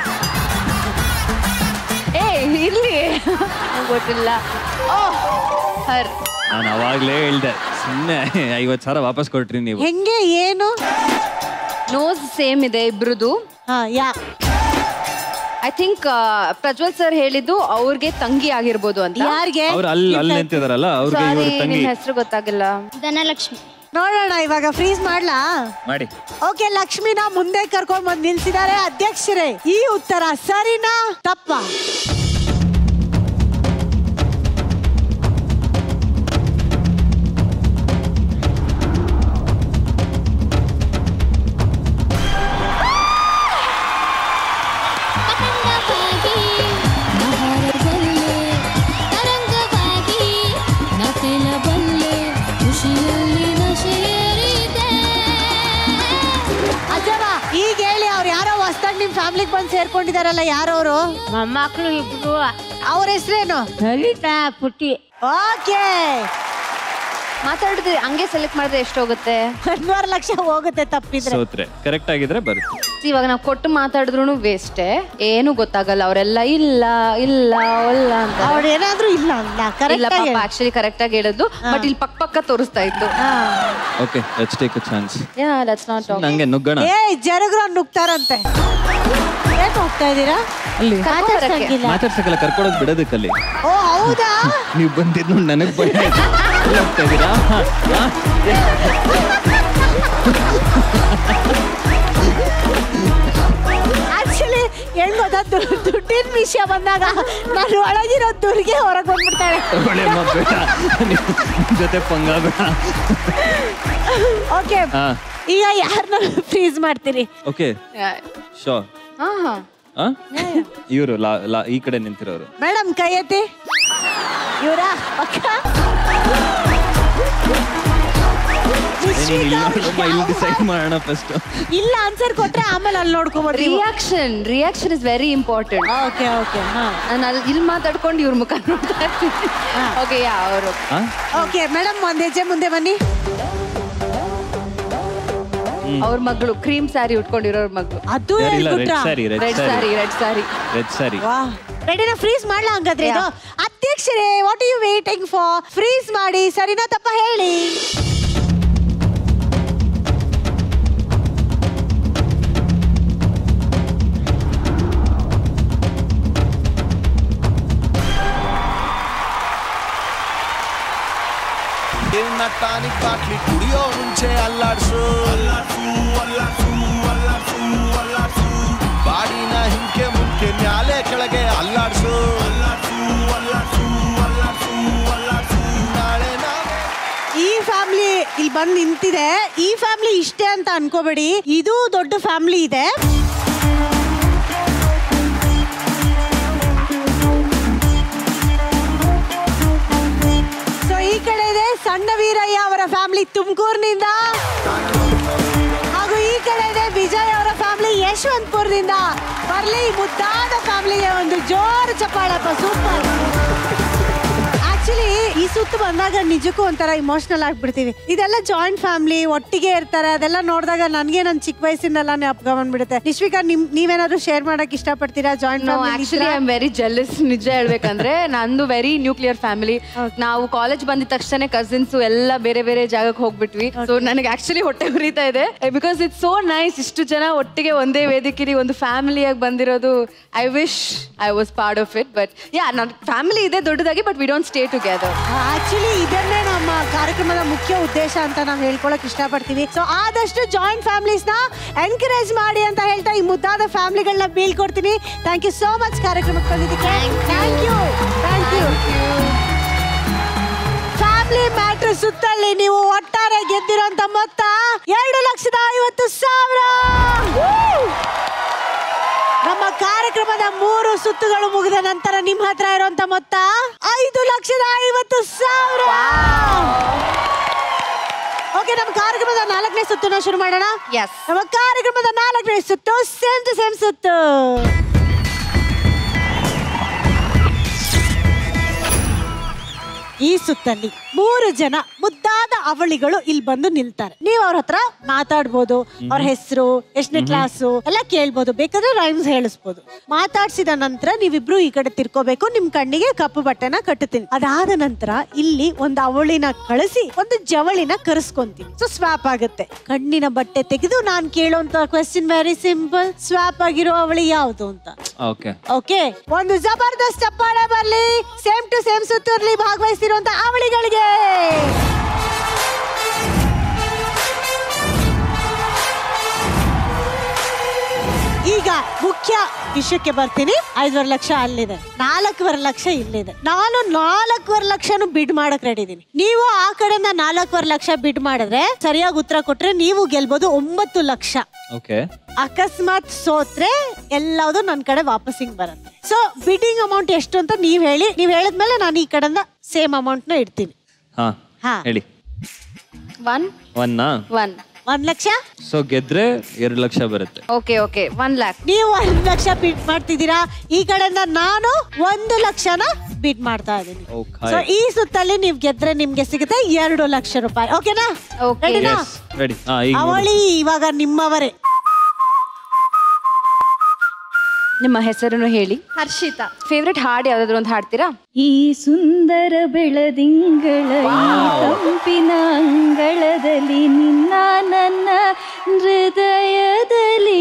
ಇರ್ಲಿ, ಗೊತ್ತಿಲ್ಲ. ಹರ್, ನಾನು ಅವಾಗ್ಲೇ ಹೇಳ್ದೆ, ಸುಮ್ಮನೆ 50,000 ವಾಪಸ್ ಕೊಟ್ರಿ ನೀವು. ಹೆಂಗೆ ಏನು? ನೋಸ್ ಸೇಮ್ ಇದೆ ಇಬ್ರದು. ಐ ಥಿಂಕ್ ಪ್ರಜ್ವಲ್ ಸರ್ ಹೇಳಿದ್ದು ಅವ್ರಿಗೆ ತಂಗಿ ಆಗಿರ್ಬೋದು ಅಂತ. ಯಾರಿಗೆ? ಅವ್ರು ಅಲ್ಲಿ ನಿಂತಿದಾರಲ್ಲ ಅವ್ರಿಗೆ ಇವ್ರ ತಂಗಿ. ನಿಮ್ ಹೆಸರು ಗೊತ್ತಾಗಿಲ್ಲ. ಧನಲಕ್ಷ್ಮಿ. ನೋಡೋಣ ಇವಾಗ ಫ್ರೀಸ್ ಮಾಡ್ಲಾ? ಮಾಡಿ. ಓಕೆ, ಲಕ್ಷ್ಮಿನ ಮುಂದೆ ಕರ್ಕೊಂಡ್ ಬಂದು ನಿಲ್ಸಿದ್ದಾರೆ ಅಧ್ಯಕ್ಷರೇ. ಈ ಉತ್ತರ ಸರಿನಾ ತಪ್ಪಾ? ಈಗ ಹೇಳಿ, ಅವ್ರು ಯಾರೋ ಹೊಸದಾಗಿ ನಿಮ್ ಫ್ಯಾಮಿಲಿಗೆ ಬಂದು ಸೇರ್ಕೊಂಡಿದಾರಲ್ಲ, ಯಾರವರು? ಮೊಮ್ಮಕ್ಕಳು ಇಬ್ರು. ಅವ್ರ ಹೆಸರೇನು? ಲಲಿತಾ, ಪುಟ್ಟಿ. ಓಕೆ, ಮಾತಾಡಿದ್ರೆ ಹಂಗೆ ಸೆಲೆಕ್ಟ್ ಮಾಡಿದ್ರೆ ಎಷ್ಟು ಹೋಗುತ್ತೆ? 1.5 ಲಕ್ಷ ಹೋಗುತ್ತೆ ತಪ್ಪಿದ್ರೆ. ಸೋತ್ರೆ ಕರೆಕ್ಟ್ ಆಗಿದ್ರೆ ಬರುತ್ತೆ. ಇವಾಗ ನಾವು ಕೊಟ್ಟು ಮಾತಾಡಿದ್ರು ವೇಸ್ಟೇ, ಏನು ಗೊತ್ತಾಗಲ್ಲ. ಅವರೆಲ್ಲ ಇಲ್ಲ ಇಲ್ಲ ಇಲ್ಲ ಅಂತ. ಅವ್ರು ಏನಾದ್ರೂ ಇಲ್ಲ ಅಲ್ಲ, ಇಲ್ಲ ಪಾಪ ಆಕ್ಚುಲಿ ಕರೆಕ್ಟ್ ಆಗಿ ಹೇಳಿದ್ದು, ಬಟ್ ಇಲ್ಲಿ ಪಕ್ಕ ತೋರಿಸ್ತಾ ಇತ್ತು. Okay, let's take a chance. Yeah let's not talk. ನಂಗೆ ನುಗ್ಗೋಣ. ಏ ಜರಗ್ರ ನುಗ್ತಾರಂತೆ. ಏನ್ ಹೋಗ್ತಾ ಇದೀರಾ? ಅಲ್ಲಿ ಮಾತಾಡ್ಸಂಗಿಲ್ಲ. ಮಾತಾಡ್ಸಕ್ಕೆಲ್ಲ ಕರ್ಕೊಳೋದು ಬಿಡೋದಕ್ಕಲ್ಲಿ. ಓ ಹೌದಾ? ನೀವು ಬಂದಿದ್ದು ನೋಡಿ ನನಗೆ ಭಯ ಆಯ್ತು. ಹೋಗ್ತಾ ಇದ್ದೀರಾ? ಆಕ್ಚುಲಿ ಹೆಂಗ್ ಗೊತ್ತಾ, ದುಡ್ಡಿನ ವಿಷಯ ಬಂದಾಗ ನಾನು ಒಳಗಿರೋ ದುರ್ಗೆ ಹೊರಗೆ ಬಂದ್ಬಿಡ್ತಾಳೆ. ಜೊತೆ ಪಂಗ ಬೇಡ. ಓಕೆ, ಈಗ ಯಾರನ್ನ ಫ್ರೀಸ್ ಮಾಡ್ತೀರಿ? Okay sure. ಹಾ ಹಾ ಇವರು ಈ ಕಡೆ ನಿಂತಿರೋರು. ಮೇಡಮ್ ಕೈ ಎತ್ತಿ. ಇವರಾ? ಡಿಸೈಡ್ ಮಾಡೋಣ ಫಸ್ಟ್. ಇಲ್ಲ ಆನ್ಸರ್ ಕೊಟ್ರೆ ಆಮೇಲೆ ಅಲ್ಲಿ ನೋಡ್ಕೋಬಹುದು. Reaction is very important. Okay okay, ನಾನು ಅಲ್ಲಿ ಇಲ್ಲಿ ಮಾತಾಡ್ಕೊಂಡು ಇವ್ರ ಮುಖ ನೋಡ್ತಾ ಇರ್ತೀನಿ. ಓಕೆ ಯಾ ಅವರು. ಓಕೆ ಮೇಡಮ್, ಒಂದ್ ಹೆಜ್ಜೆ ಮುಂದೆ ಬನ್ನಿ. ಅವ್ರ ಮಗಳು ಕ್ರೀಮ್ ಸ್ಯಾರಿ ಉಟ್ಕೊಂಡಿರೋರ್ ಮಗಳು. ಅದು ರೆಡ್ ಸ್ಯಾರಿ. ರೆಡಿನಾ? ಫ್ರೀಸ್ ಮಾಡ್ಲಾ ಹಂಗಾದ್ರೆ ಇದು? ಅಧ್ಯಕ್ಷರೇ, what are you waiting for? Freeze ಮಾಡಿ. ಸರಿನಾ ತಪ್ಪ ಹೇಳಿ? ಟಾನಿಕ್ ಬಾಟ್ಲಿ ಕುಡಿಯೋ ಮುಂಚೆ ಅಲ್ಲಾಡ್ಸು, ಬಾಡಿನ ಹಿಂಕೆ ಮುಂಕೆ ಮ್ಯಾಲೆ ಕೆಳಗೆ ಅಲ್ಲಾಡ್ಸು. ಈ ಫ್ಯಾಮಿಲಿ ಇಲ್ಲಿ ಬಂದು ನಿಂತಿದೆ. ಈ ಫ್ಯಾಮಿಲಿ ಇಷ್ಟೇ ಅಂತ ಅನ್ಕೋಬೇಡಿ, ಇದು ದೊಡ್ಡ ಫ್ಯಾಮಿಲಿ ಇದೆ. ಸೊ ಈ ಕಡೆ ಇದೆ ಸಣ್ಣ ವೀರಯ್ಯ ಅವರ ಫ್ಯಾಮಿಲಿ ತುಮಕೂರಿನಿಂದ, ಹಾಗೂ ಈ ಕಡೆ ಇದೆ ವಿಜಯ್ ಅವರ ಫ್ಯಾಮಿಲಿ ಯಶವಂತಪುರದಿಂದ. ಬರ್ಲಿ ಮುದ್ದಾದ ಫ್ಯಾಮಿಲಿಗೆ ಒಂದು ಜೋರು ಚಪ್ಪಾಳಪ್ಪ. ಸೂಪರ್. ಆಕ್ಚುಲಿ ಈ ಸುತ್ತು ಬಂದಾಗ ನಿಜಕ್ಕೂ ಒಂಥರ ಇಮೋಷನಲ್ ಆಗ್ಬಿಡ್ತೀವಿ. ಇದೆಲ್ಲ ಜಾಯಿಂಟ್ ಫ್ಯಾಮಿಲಿ, ಒಟ್ಟಿಗೆ ಇರ್ತಾರೆ. ಅದೆಲ್ಲ ನೋಡಿದಾಗ ನನ್ಗೆ ನನ್ನ ಚಿಕ್ಕ ವಯಸ್ಸಿಂದೆಲ್ಲ ಜ್ಞಾಪಕ ಬಂದ್ಬಿಡುತ್ತೆ. ನಿಶ್ವಿಕಾ, ನೀವೇನಾದ್ರು ಶೇರ್ ಮಾಡಕ್ ಇಷ್ಟಪಡ್ತೀರಾ joint family? Actually I am very jealous. ನಿಜ ಹೇಳ್ಬೇಕಂದ್ರೆ ನಂದು ವೆರಿ ನ್ಯೂಕ್ಲಿಯರ್ ಫ್ಯಾಮಿಲಿ. ನಾವು ಕಾಲೇಜ್ ಬಂದಿದ ತಕ್ಷಣ ಕಸಿನ್ಸ್ ಎಲ್ಲ ಬೇರೆ ಬೇರೆ ಜಾಗಕ್ಕೆ ಹೋಗ್ಬಿಟ್ವಿ. ಸೊ ನನಗೆ ಆಕ್ಚುಲಿ ಹೊಟ್ಟೆ ಉರಿತಾ ಇದೆ, ಬಿಕಾಸ್ ಇಟ್ಸ್ ಸೋ ನೈಸ್. ಇಷ್ಟು ಜನ ಒಟ್ಟಿಗೆ ಒಂದೇ ವೇದಿಕೆಲಿ ಒಂದು ಫ್ಯಾಮಿಲಿಯಾಗಿ ಬಂದಿರೋದು. I wish I was part of it. But yeah, ನನ್ನ ಫ್ಯಾಮಿಲಿ ಇದೆ ದೊಡ್ಡದಾಗಿ, but we don't stay together. Actually ಇದನ್ನೇ ನಮ್ಮ ಕಾರ್ಯಕ್ರಮದ ಮುಖ್ಯ ಉದ್ದೇಶ ಅಂತ ನಾವು ಹೇಳ್ಕೊಳಕ್ ಇಷ್ಟಪಡ್ತೀವಿ. ಸೊ ಆದಷ್ಟು ಜಾಯಿಂಟ್ ಫ್ಯಾಮಿಲೀಸ್ ನ ಎನ್ಕರೇಜ್ ಮಾಡಿ ಅಂತ ಹೇಳ್ತಾ ಈ ಮುದ್ದಾದ ಫ್ಯಾಮಿಲಿಗಳನ್ನ ಬೀಳ್ಕೊಡ್ತೀನಿ. ಥ್ಯಾಂಕ್ ಯು ಸೋ ಮಚ್ ಕಾರ್ಯಕ್ರಮಕ್ಕೆ ಬಂದಿದ್ದಕ್ಕೆ. Thank you. ಫ್ಯಾಮಿಲಿ ಮ್ಯಾಟ್ರ್ ಸುತ್ತಲ್ಲಿ ನೀವು ಒಟ್ಟಾರೆ ಗೆದ್ದಿರೋಂತ ಮೊತ್ತ 2,50,000. ನಮ್ಮ ಕಾರ್ಯಕ್ರಮದ 3 ಸುತ್ತುಗಳು ಮುಗಿದ ನಂತರ ನಿಮ್ಮ ಹತ್ರ ಇರುವಂತ ಮೊತ್ತ 5,50,000. ಓಕೆ, ನಮ್ಮ ಕಾರ್ಯಕ್ರಮದ 4ನೇ ಸುತ್ತನ್ನ ಶುರು ಮಾಡೋಣ. ನಮ್ಮ ಕಾರ್ಯಕ್ರಮದ 4ನೇ ಸುತ್ತು ಸೇಮ್ ಟು ಸೇಮ್ ಸುತ್ತು. ಈ ಸುತ್ತಲ್ಲಿ 3 ಜನ ಮುದ್ದಾದ ಅವಳಿಗಳು ಇಲ್ಲಿ ಬಂದು ನಿಲ್ತಾರೆ. ನೀವ್ ಅವ್ರ ಹತ್ರ ಮಾತಾಡ್ಬೋದು, ಅವ್ರ ಹೆಸರು, ಎಷ್ಟನೇ ಕ್ಲಾಸು ಎಲ್ಲ ಕೇಳ್ಬೋದು, ಬೇಕಾದ್ರೆ ರೈಮ್ಸ್ ಹೇಳಿಸ್ಬೋದು. ಮಾತಾಡ್ಸಿದ ನಂತರ ನೀವಿಬ್ರು ಈ ಕಡೆ ತಿರ್ಕೋಬೇಕು. ನಿಮ್ ಕಣ್ಣಿಗೆ ಕಪ್ಪು ಬಟ್ಟೆನ ಕಟ್ಟುತ್ತೀನಿ. ಅದಾದ ನಂತರ ಇಲ್ಲಿ ಒಂದು ಅವಳಿನ ಕಳಿಸಿ ಒಂದು ಜವಳಿನ ಕರೆಸ್ಕೊಂತೀನಿ. ಸೊ ಸ್ವಾಪ್ ಆಗುತ್ತೆ. ಕಣ್ಣಿನ ಬಟ್ಟೆ ತೆಗೆದು ನಾನ್ ಕೇಳೋಂತ ಕ್ವೆಶ್ಚನ್ ವೆರಿ ಸಿಂಪಲ್. ಸ್ವಾಪ್ ಆಗಿರೋ ಅವಳಿ ಯಾವ್ದು ಅಂತ. ಓಕೆ, ಒಂದು ಜಬರ್ದಸ್ತ್ ಚಪ್ಪಾಳೆ ಬರ್ಲಿ. ಸೇಮ್ ಟು ಸೇಮ್ ಸುತ್ತೂರ್ಲಿ ಭಾಗವಹಿಸಿರುವಂತ ಅವಳಿಗಳಿಗೆ. ಈಗ ಮುಖ್ಯ ವಿಷಯಕ್ಕೆ ಬರ್ತೀನಿ. 5.5 ಲಕ್ಷ ಅಲ್ಲಿದೆ, 4.5 ಲಕ್ಷ ಇಲ್ಲಿದೆ. ನಾನು 4.5 ಲಕ್ಷನು ಬಿಡ್ ಮಾಡಕ್ ರೆಡಿ ಇದೀನಿ. ನೀವು ಆ ಕಡೆಯಿಂದ 4.5 ಲಕ್ಷ ಬಿಡ್ ಮಾಡಿದ್ರೆ, ಸರಿಯಾಗಿ ಉತ್ತರ ಕೊಟ್ರೆ ನೀವು ಗೆಲ್ಬಹುದು 9 ಲಕ್ಷ. ಅಕಸ್ಮಾತ್ ಸೋತ್ರೆ ಎಲ್ಲಾವುದು ನನ್ನ ಕಡೆ ವಾಪಸ್ ಹಿಂಗ್ ಬರುತ್ತೆ. ಸೊ ಬಿಡ್ಡಿಂಗ್ ಅಮೌಂಟ್ ಎಷ್ಟು ಅಂತ ನೀವ್ ಹೇಳಿ. ನೀವ್ ಹೇಳಿದ್ಮೇಲೆ ನಾನು ಈ ಕಡೆಯಿಂದ ಸೇಮ್ ಅಮೌಂಟ್ ನ ಇಡ್ತೀನಿ. ಹೇಳಿ. 1 ಲಕ್ಷ. ಸೊ ಗೆದ್ರೆ 2 ಲಕ್ಷ ಬರುತ್ತೆ. ಓಕೆ 1 ಲ್ಯಾಕ್. ನೀವು 1 ಲಕ್ಷ ಬಿಡ್ ಮಾಡ್ತಿದ್ದೀರಾ. ಈ ಕಡೆಯಿಂದ ನಾನು 1 ಲಕ್ಷನ ಬಿಡ್ ಮಾಡ್ತಾ ಇದ್ದೀನಿ. ಸೊ ಈ ಸುತ್ತಲ್ಲಿ ನೀವ್ ಗೆದ್ರೆ ನಿಮ್ಗೆ ಸಿಗುತ್ತೆ 2 ಲಕ್ಷ ರೂಪಾಯಿ. ಓಕೆನಾ? ಅವಳಿ ಇವಾಗ ನಿಮ್ಮವರೇ. ನಿಮ್ಮ ಹೆಸರನ್ನು ಹೇಳಿ. ಹರ್ಷಿತಾ. ಫೇವ್ರೆಟ್ ಹಾಡು ಯಾವ್ದಾದ್ರು ಒಂದು ಹಾಡ್ತೀರಾ? ಈ ಸುಂದರ ಬೆಳದಿಂಗಳ ತಂಪಿನ ಅಂಗಳದಲ್ಲಿ ನಿನ್ನ ನನ್ನ ಹೃದಯದಲ್ಲಿ.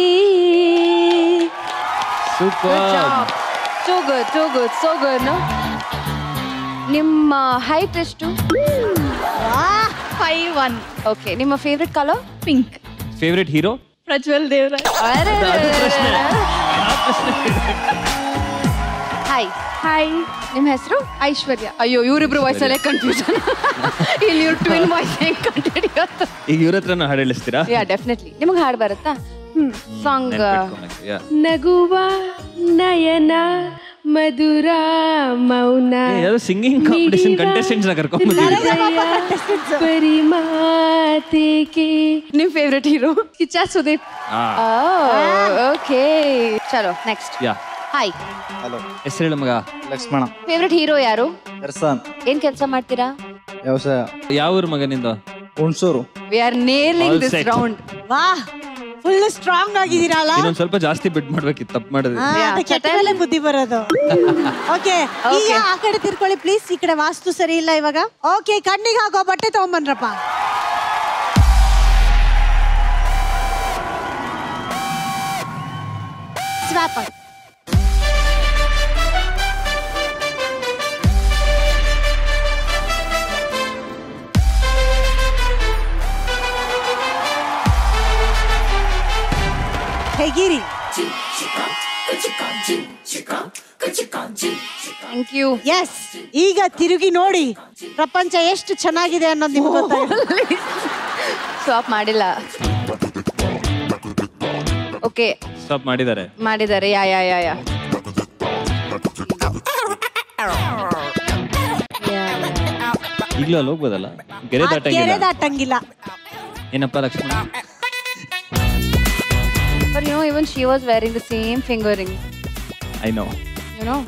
So good. ನಿಮ್ಮ ಹೈಟ್ ಎಷ್ಟು? 5'1". ಓಕೆ. ನಿಮ್ಮ favourite colour? Pink. Favourite hero? Prajwal Devaraj. Hi. ನಿಮ್ಮ ಹೆಸರು? ಐಶ್ವರ್ಯ. ಅಯ್ಯೋ, ಇವರಿಬ್ರು ವಾಯ್ಸಲ್ಲೇ ಕನ್ಫ್ಯೂಷನ್. ಇಲ್ಲಿ ಇವ್ರು ಟ್ವಿನ್ ವಾಯ್ಸ್ ಹೆಂಗ್ ಕಂಡುಹಿಡಿಯೋದು? ಈಗ ಇವ್ರ ಹತ್ರನೂ ಹಾಡು ಹೇಳಿಸ್ತೀರಾ? ಯಾ, ಡೆಫಿನೆಟ್ಲಿ. ನಿಮಗೆ ಹಾಡು ಬರುತ್ತಾ? ಸಾಂಗ್. ನಗುವ ನಯನ ಮಧುರ ಮೌನ ಸಿಂಗಿಂಗ್ ಕಾಂಪಿಟಿಷನ್ ಕಂಟೆಸ್ಟೆಂಟ್ಸ್ ಕರ್ಕೊಂಡು ಬರಿ ಮಾತೇಕೆ. ನಿಮ್ favourite hero? Kichcha Sudeep. Okay, ಚಲೋ ನೆಕ್ಸ್ಟ್. ಹಾಯ್. ಹಲೋ. ಹೆಸರು ಹೇಳು ಮಗ. ಲಕ್ಷ್ಮಣ. ಫೇವ್ರೆಟ್ ಹೀರೋ ಯಾರು? ದರ್ಶನ್. ಏನ್ ಕೆಲಸ ಮಾಡ್ತೀರಾ? ವ್ಯವಸಾಯ. ಯಾವ ಊರು ಮಗನಿಂದ? Hunsur. We are nailing this round. ವಾಹ್, ಫುಲ್ ಸ್ಟ್ರಾಂಗ್ ಆಗಿದ್ದೀರಲ್ಲ. ಇನ್ನೊಂದ್ ಸ್ವಲ್ಪ ಜಾಸ್ತಿ ಬಿಡ್ ಮಾಡ್ಬೇಕಿತ್ತು, ತಪ್ಪು ಮಾಡಿದ್ವಿ. ಕೆಟ್ಟದಲ್ಲೇ ಬುದ್ಧಿ ಬರೋದು. ಓಕೆ, ಈಗ ಆ ಕಡೆ ತಿರ್ಕೊಳ್ಳಿ ಪ್ಲೀಸ್. ಈ ಕಡೆ ವಾಸ್ತು ಸರಿ ಇಲ್ಲ ಇವಾಗ. ಓಕೆ, ಕಣ್ಣಿಗೆ ಹಾಕೋ ಬಟ್ಟೆ ತಗೊಂಬನ್ರಪ್ಪ. ಸ್ವಾಪ್. ಹೇಗಿರಿ? Thank you. ಎಸ್, ಈಗ ತಿರುಗಿ ನೋಡಿ ಪ್ರಪಂಚ ಎಷ್ಟು ಚೆನ್ನಾಗಿದೆ ಅನ್ನೋದು ನಿಮ್ಗೆ ಗೊತ್ತಾಗುತ್ತೆ. ಸ್ಟಾಪ್ ಮಾಡಿಲ್ಲ. ಓಕೆ, ಸ್ಟಾಪ್ ಮಾಡಿದ್ದಾರೆ. ಯಾ. ಈಗಲೂ ಅಲ್ಲಿ ಹೋಗ್ಬೋದಲ್ಲ? ಗೆರೆ ದಾಟಂಗಿಲ್ಲ. ಏನಪ್ಪ Lakshmana? But you know, even she was wearing the same finger ring. I know. You know?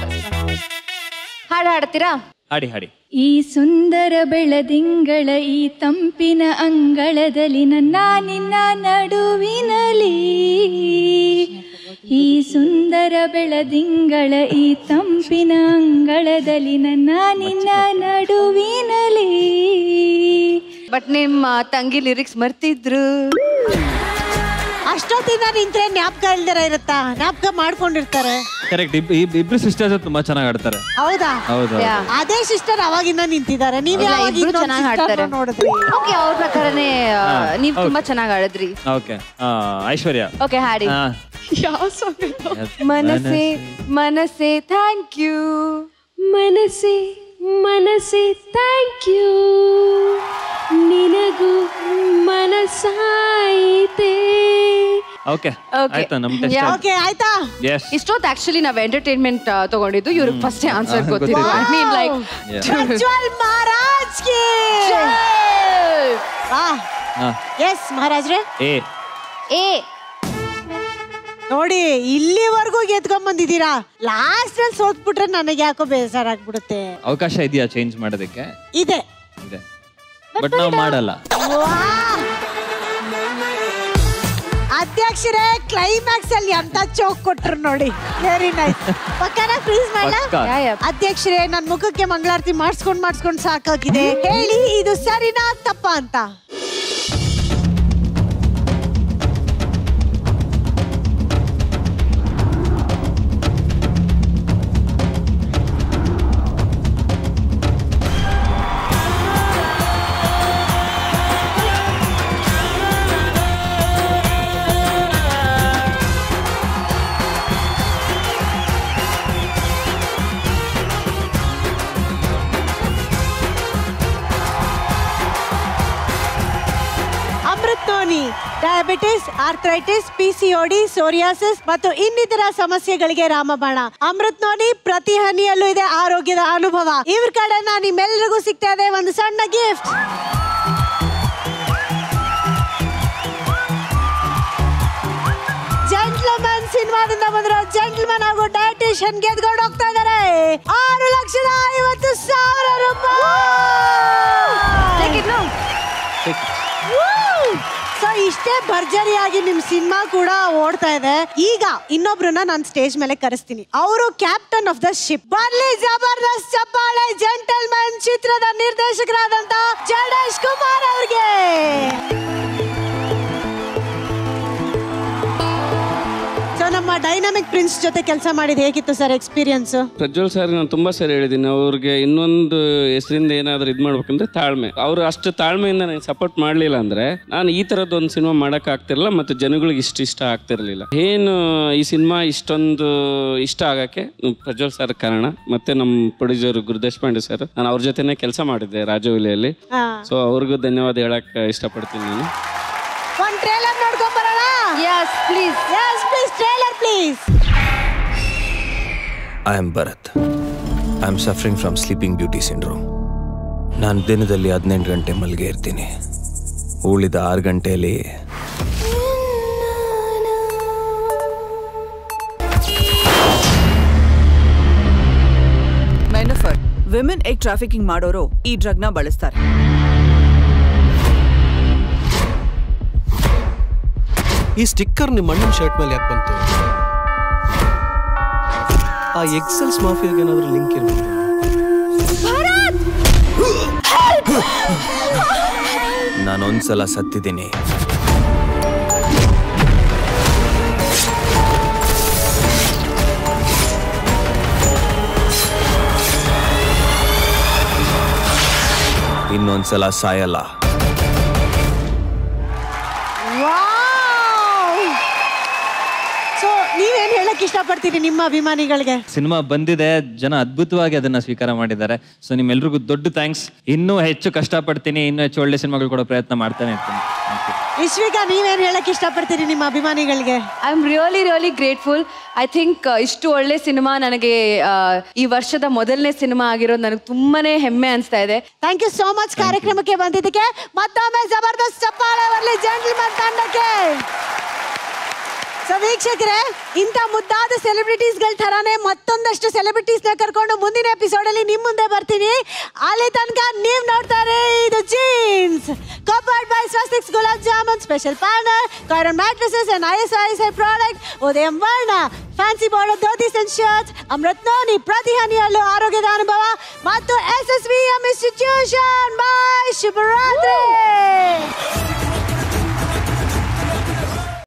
ಹಾಡು ಹಾಡ್ತೀರಾ? ಹಾಡಿ. ಈ ಸುಂದರ ಬೆಳದಿಂಗಳ ಈ ತಂಪಿನ ಅಂಗಳದಲ್ಲಿ ನನ್ನ ನಿನ್ನ ನಡುವಿನಲ್ಲಿ. ಈ ಸುಂದರ ಬೆಳದಿಂಗಳ ಈ ತಂಪಿನ ಅಂಗಳದಲ್ಲಿ ನನ್ನ ನಿನ್ನ ನಡುವಿನಲ್ಲಿ. ಬಟ್ ನಿಮ್ಮ ತಂಗಿ ಲಿರಿಕ್ಸ್ ಮರ್ತಿದ್ರು. ಅಷ್ಟೊತ್ತಿಂದ ನಿಂತ್ರೆ ಜ್ಞಾಪಕ ಇಲ್ದಿರ ಇರುತ್ತಾ? ಜ್ಞಾಪಕ ಮಾಡ್ಕೊಂಡಿರ್ತಾರೆ. ಕರೆಕ್ಟ್. ಇಬ್ರು ಸಿಸ್ಟರ್ಸ್ ತುಂಬಾ ಚೆನ್ನಾಗಿ ಆಡ್ತಾರೆ. ಹೌದಾ? ಹೌದು. ಅದೇ ಸಿಸ್ಟರ್ ಅವಾಗಿಂದ ನಿಂತಿದ್ದಾರೆ. ನೀವೇ ಚೆನ್ನಾಗಿ ಹಾಡ್ತಾರೆ ನೋಡಿದ್ರಿ. ಓಕೆ, ಅವ್ರ ಪ್ರಕಾರನೇ ನೀವು ತುಂಬಾ ಚೆನ್ನಾಗಿ ಆಡಿದ್ರಿ. ಓಕೆ, ಐಶ್ವರ್ಯ. ಓಕೆ, ಹಾಡಿ. ಯಾವ ಸಾಂಗ್? ಮನಸೆ ಥ್ಯಾಂಕ್ ಯು. ಮನಸೆ ಥ್ಯಾಂಕ್ ಯು. ನಿನಗೂ ಮನಸಾಯಿತೆ. ಓಕೆ, ಆಯ್ತಾ ನಮ್ಮ ಟೆಸ್ಟ್? ಓಕೆ, ಆಯ್ತಾ? ಎಸ್. ಇಷ್ಟೊತ್ತು ಆಕ್ಚುಲಿ ನಾವು ಎಂಟರ್ಟೈನ್ಮೆಂಟ್ ತಗೊಂಡಿದ್ದು. ಇವ್ರಿಗೆ ಫಸ್ಟ್ ಆನ್ಸರ್ ಗೊತ್ತಿಲ್ಲ. I mean like Prajwal Maharaj ಗೆ. ಎಸ್ ಮಹಾರಾಜ್ರೆ. ಎ. ನೋಡಿ ಇಲ್ಲಿವರೆಗೂ ಗೆದ್ಕೊಂಡ್ ಬಂದಿದ್ದೀರಾ, ಲಾಸ್ಟ್ ಅಲ್ಲಿ ಸೋತ್ಬಿಟ್ರೆ ನನಗೆ ಯಾಕೋ ಬೇಸರ ಆಗ್ಬಿಡುತ್ತೆ. ಅವಕಾಶ ಇದೆಯಾ ಚೇಂಜ್ ಮಾಡೋದಕ್ಕೆ? ಇದೆ, ಬಟ್ ನಾವು ಮಾಡಲ್ಲ. ಅಧ್ಯಕ್ಷರೇ ಕ್ಲೈಮ್ಯಾಕ್ಸ್ ಅಲ್ಲಿ ಅಂತ ಚೋಕ್ ಕೊಟ್ರು ನೋಡಿ, ವೆರಿ ನೈಸ್. ಪಕ್ಕನ ಫ್ರೀಸ್ ಮಾಡ್ಲಾ? ಅಧ್ಯಕ್ಷರೇ ನನ್ ಮುಖಕ್ಕೆ ಮಂಗಳಾರತಿ ಮಾಡಿಸ್ಕೊಂಡ್ ಸಾಕಾಗಿದೆ. ಹೇಳಿ ಇದು ಸರಿನಾ ತಪ್ಪ ಅಂತ. ಡಯಾಬಿಟಿಸ್, ಆರ್ಥ್ರೈಟಿಸ್, PCOD, ಸೋರಿಯಾಸಿಸ್ ಮತ್ತು ಇನ್ನಿತರ ಸಮಸ್ಯೆಗಳಿಗೆ ರಾಮಬಾಣ. ಅಮೃತ್ ನೋನಿ ಪ್ರತಿ ಹನಿಯಲ್ಲೂ ಇದೆ ಆರೋಗ್ಯದ ಅನುಭವ. ಇವ್ರ ಕಡೆ ನಿಮ್ಮೆಲ್ಲರಿಗೂ ಸಿಗ್ತಾ ಇದೆ ಒಂದು ಸಣ್ಣ ಗಿಫ್ಟ್. ಜೆಂಟ್ಲ್ಮನ್ ಸಿನಿಮಾದಿಂದ ಬಂದಿರೋ ಜೆಂಟ್ಲ್ಮನ್ ಹಾಗೂ ಡಯಟಿಷಿಯನ್ ಗೆದ್ಕೊಂಡು ಹೋಗ್ತಾ ಇದಾರೆ 6,50,000 ರೂಪಾಯಿ. ಸೊ ಇಷ್ಟೇ ಭರ್ಜರಿಯಾಗಿ ನಿಮ್ ಸಿನಿಮಾ ಕೂಡ ಓಡ್ತಾ ಇದೆ. ಈಗ ಇನ್ನೊಬ್ರನ್ನ ನಾನು ಸ್ಟೇಜ್ ಮೇಲೆ ಕರೆಸ್ತೀನಿ. ಅವರು ಕ್ಯಾಪ್ಟನ್ ಆಫ್ ದ ಶಿಪ್. ಬರ್ಲಿ ಜಬರ್ದಸ್ತ್ ಚಪ್ಪಾಳೆ ಜೆಂಟಲ್ಮನ್ ಚಿತ್ರದ ನಿರ್ದೇಶಕರಾದಂತ ಜಡೇಶ್ ಕುಮಾರ್ ಅವ್ರಿಗೆ. ನಮ್ಮ ಡೈನಾಮಿಕ್ ಪ್ರಿನ್ಸ್ ಜೊತೆ ಕೆಲಸ ಮಾಡಿದ ಹೇಗಿತ್ತು ಸರ್ ಎಕ್ಸ್ಪೀರಿಯನ್ಸ್? ಪ್ರಜ್ವಲ್ ಸರ್ ನಾನು ತುಂಬಾ ಸರಿ ಹೇಳಿದ್ದೀನಿ, ಅವ್ರಿಗೆ ಇನ್ನೊಂದು ಹೆಸರಿಂದ ಏನಾದ್ರು ಇದ್ ಮಾಡ್ಬೇಕಂದ್ರೆ ತಾಳ್ಮೆ. ಅವ್ರು ಅಷ್ಟು ತಾಳ್ಮೆಯಿಂದ ನನಗೆ ಸಪೋರ್ಟ್ ಮಾಡ್ಲಿಲ್ಲ ಅಂದ್ರೆ ನಾನು ಈ ತರದ್ ಒಂದು ಸಿನಿಮಾ ಮಾಡಕ್ ಆಗ್ತಿರ್ಲಿಲ್ಲ, ಮತ್ತೆ ಜನಗಳಿಗೆ ಇಷ್ಟ ಆಗ್ತಿರ್ಲಿಲ್ಲ. ಏನು ಈ ಸಿನಿಮಾ ಇಷ್ಟೊಂದು ಇಷ್ಟ ಆಗಕ್ಕೆ ಪ್ರಜ್ವಲ್ ಸರ್ ಕಾರಣ, ಮತ್ತೆ ನಮ್ಮ ಪ್ರೊಡ್ಯೂಸರ್ ಗುರುದೇಶ್ ಪಾಂಡೆ ಸರ್. ನಾನು ಅವ್ರ ಜೊತೆನೆ ಕೆಲಸ ಮಾಡಿದ್ದೆ ರಾಜವಲಿಯಲ್ಲಿ. ಸೊ ಅವ್ರಿಗೂ ಧನ್ಯವಾದ ಹೇಳಕ್ ಇಷ್ಟಪಡ್ತೀನಿ ನಾನು. ಒಂದು ಟ್ರೇಲರ್ ನೋಡ್ಕೊಂಡ್ ಬರೋಣ? Yes, please. Yes, please. Trailer, please. I am Bharat. I am suffering from sleeping beauty syndrome. ನಾನು ದಿನದಲ್ಲಿ 18 ಗಂಟೆ ಮಲ್ಗೆ ಇರ್ತೀನಿ. ಉಳಿದ 6 ಗಂಟೆಯಲ್ಲಿ ಮೆನಫರ್ ವಿಮೆನ್ ಎಗ್ ಟ್ರಾಫಿಕಿಂಗ್ ಮಾಡೋರು ಈ ಡ್ರಗ್ನ ಬಳಸ್ತಾರೆ. ಈ ಸ್ಟಿಕ್ಕರ್ ನಿಮ್ಮ ಅಣ್ಣನ ಶರ್ಟ್ ಮೇಲೆ ಯಾಕೆ ಬಂತು? ಆ ಎಕ್ಸೆಲ್ಸ್ ಮಾಫಿಯಾಗೆ ಏನಾದರೂ ಲಿಂಕ್ ಇರಬೇಕು. ನಾನೊಂದ್ಸಲ ಸತ್ತಿದ್ದೀನಿ. ಇನ್ನೊಂದ್ಸಲ ಸಾಯಲ್ಲ. ನೀವೇನ್ ಹೇಳಕ್ ಇಷ್ಟಪಡ್ತೀರಿ ನಿಮ್ಮ ಅಭಿಮಾನಿಗಳಿಗೆ? ಸಿನಿಮಾ ಬಂದಿದೆ, ಜನ ಅದ್ಭುತವಾಗಿ ಅದನ್ನ ಸ್ವೀಕಾರ ಮಾಡಿದ್ದಾರೆ. ಸೊ ನಿಮ್ಮೆಲ್ರಿಗೂ ದೊಡ್ಡ ಥ್ಯಾಂಕ್ಸ್. ಇನ್ನೂ ಹೆಚ್ಚು ಕಷ್ಟಪಡ್ತೀನಿ, ಇನ್ನೂ ಹೆಚ್ಚು ಒಳ್ಳೆ ಸಿನಿಮಾಗಳು ಕೊಡೋ ಪ್ರಯತ್ನ ಮಾಡ್ತಾನೆ ಇರ್ತೀನಿ. ಇಶ್ವಿಕಾ ನೀವೇನ್ ಹೇಳಕ್ ಇಷ್ಟಪಡ್ತೀರಿ ನಿಮ್ಮ ಅಭಿಮಾನಿಗಳಿಗೆ? I am really grateful. I think ಇಷ್ಟು ಒಳ್ಳೆ ಸಿನಿಮಾ ನನಗೆ ಈ ವರ್ಷದ ಮೊದಲನೇ ಸಿನಿಮಾ ಆಗಿರೋದು ನನಗೆ ತುಂಬಾನೇ ಹೆಮ್ಮೆ ಅನಿಸ್ತಾ ಇದೆ. ಥ್ಯಾಂಕ್ ಯು ಸೋ ಮಚ್ ಕಾರ್ಯಕ್ರಮಕ್ಕೆ ಬಂದಿದ್ದಕ್ಕೆ. ಮತ್ತೊಮ್ಮೆ ಜಬರ್ದಸ್ತ್ ಚಪ್ಪಾಳೆ ಬರಲಿ ಜೆಂಟಲ್ಮನ್ ತಂಡಕ್ಕೆ. ಸೊ ವೀಕ್ಷಕರೇ, ಇಂಥ ಮುದ್ದಾದ ಸೆಲೆಬ್ರಿಟೀಸ್ಗಳ ಥರಾನೇ ಮತ್ತೊಂದಷ್ಟು ಸೆಲೆಬ್ರಿಟೀಸ್ನ ಕರ್ಕೊಂಡು ಮುಂದಿನ ಎಪಿಸೋಡ್ ಅಲ್ಲಿ ನಿಮ್ಮ ಮುಂದೆ ಬರ್ತೀನಿ. ಅಲ್ಲಿ ತನಕ ನೀವು ನೋಡ್ತಾರೆ ಇದು jeans covered by Swastiks gulab jamun, special partner Kurlon mattresses and ISI product, Udayam ವರ್ಣ fancy border dhotis and shirts, Amrit noni ಪ್ರತಿ ಹನಿಯಲ್ಲೂ ಆರೋಗ್ಯದ ಅನುಭವ ಮತ್ತು SSVM ಇನ್ಸ್ಟಿಟ್ಯೂಷನ್. ಬಾಯ್, ಶುಭರಾತ್ರಿ.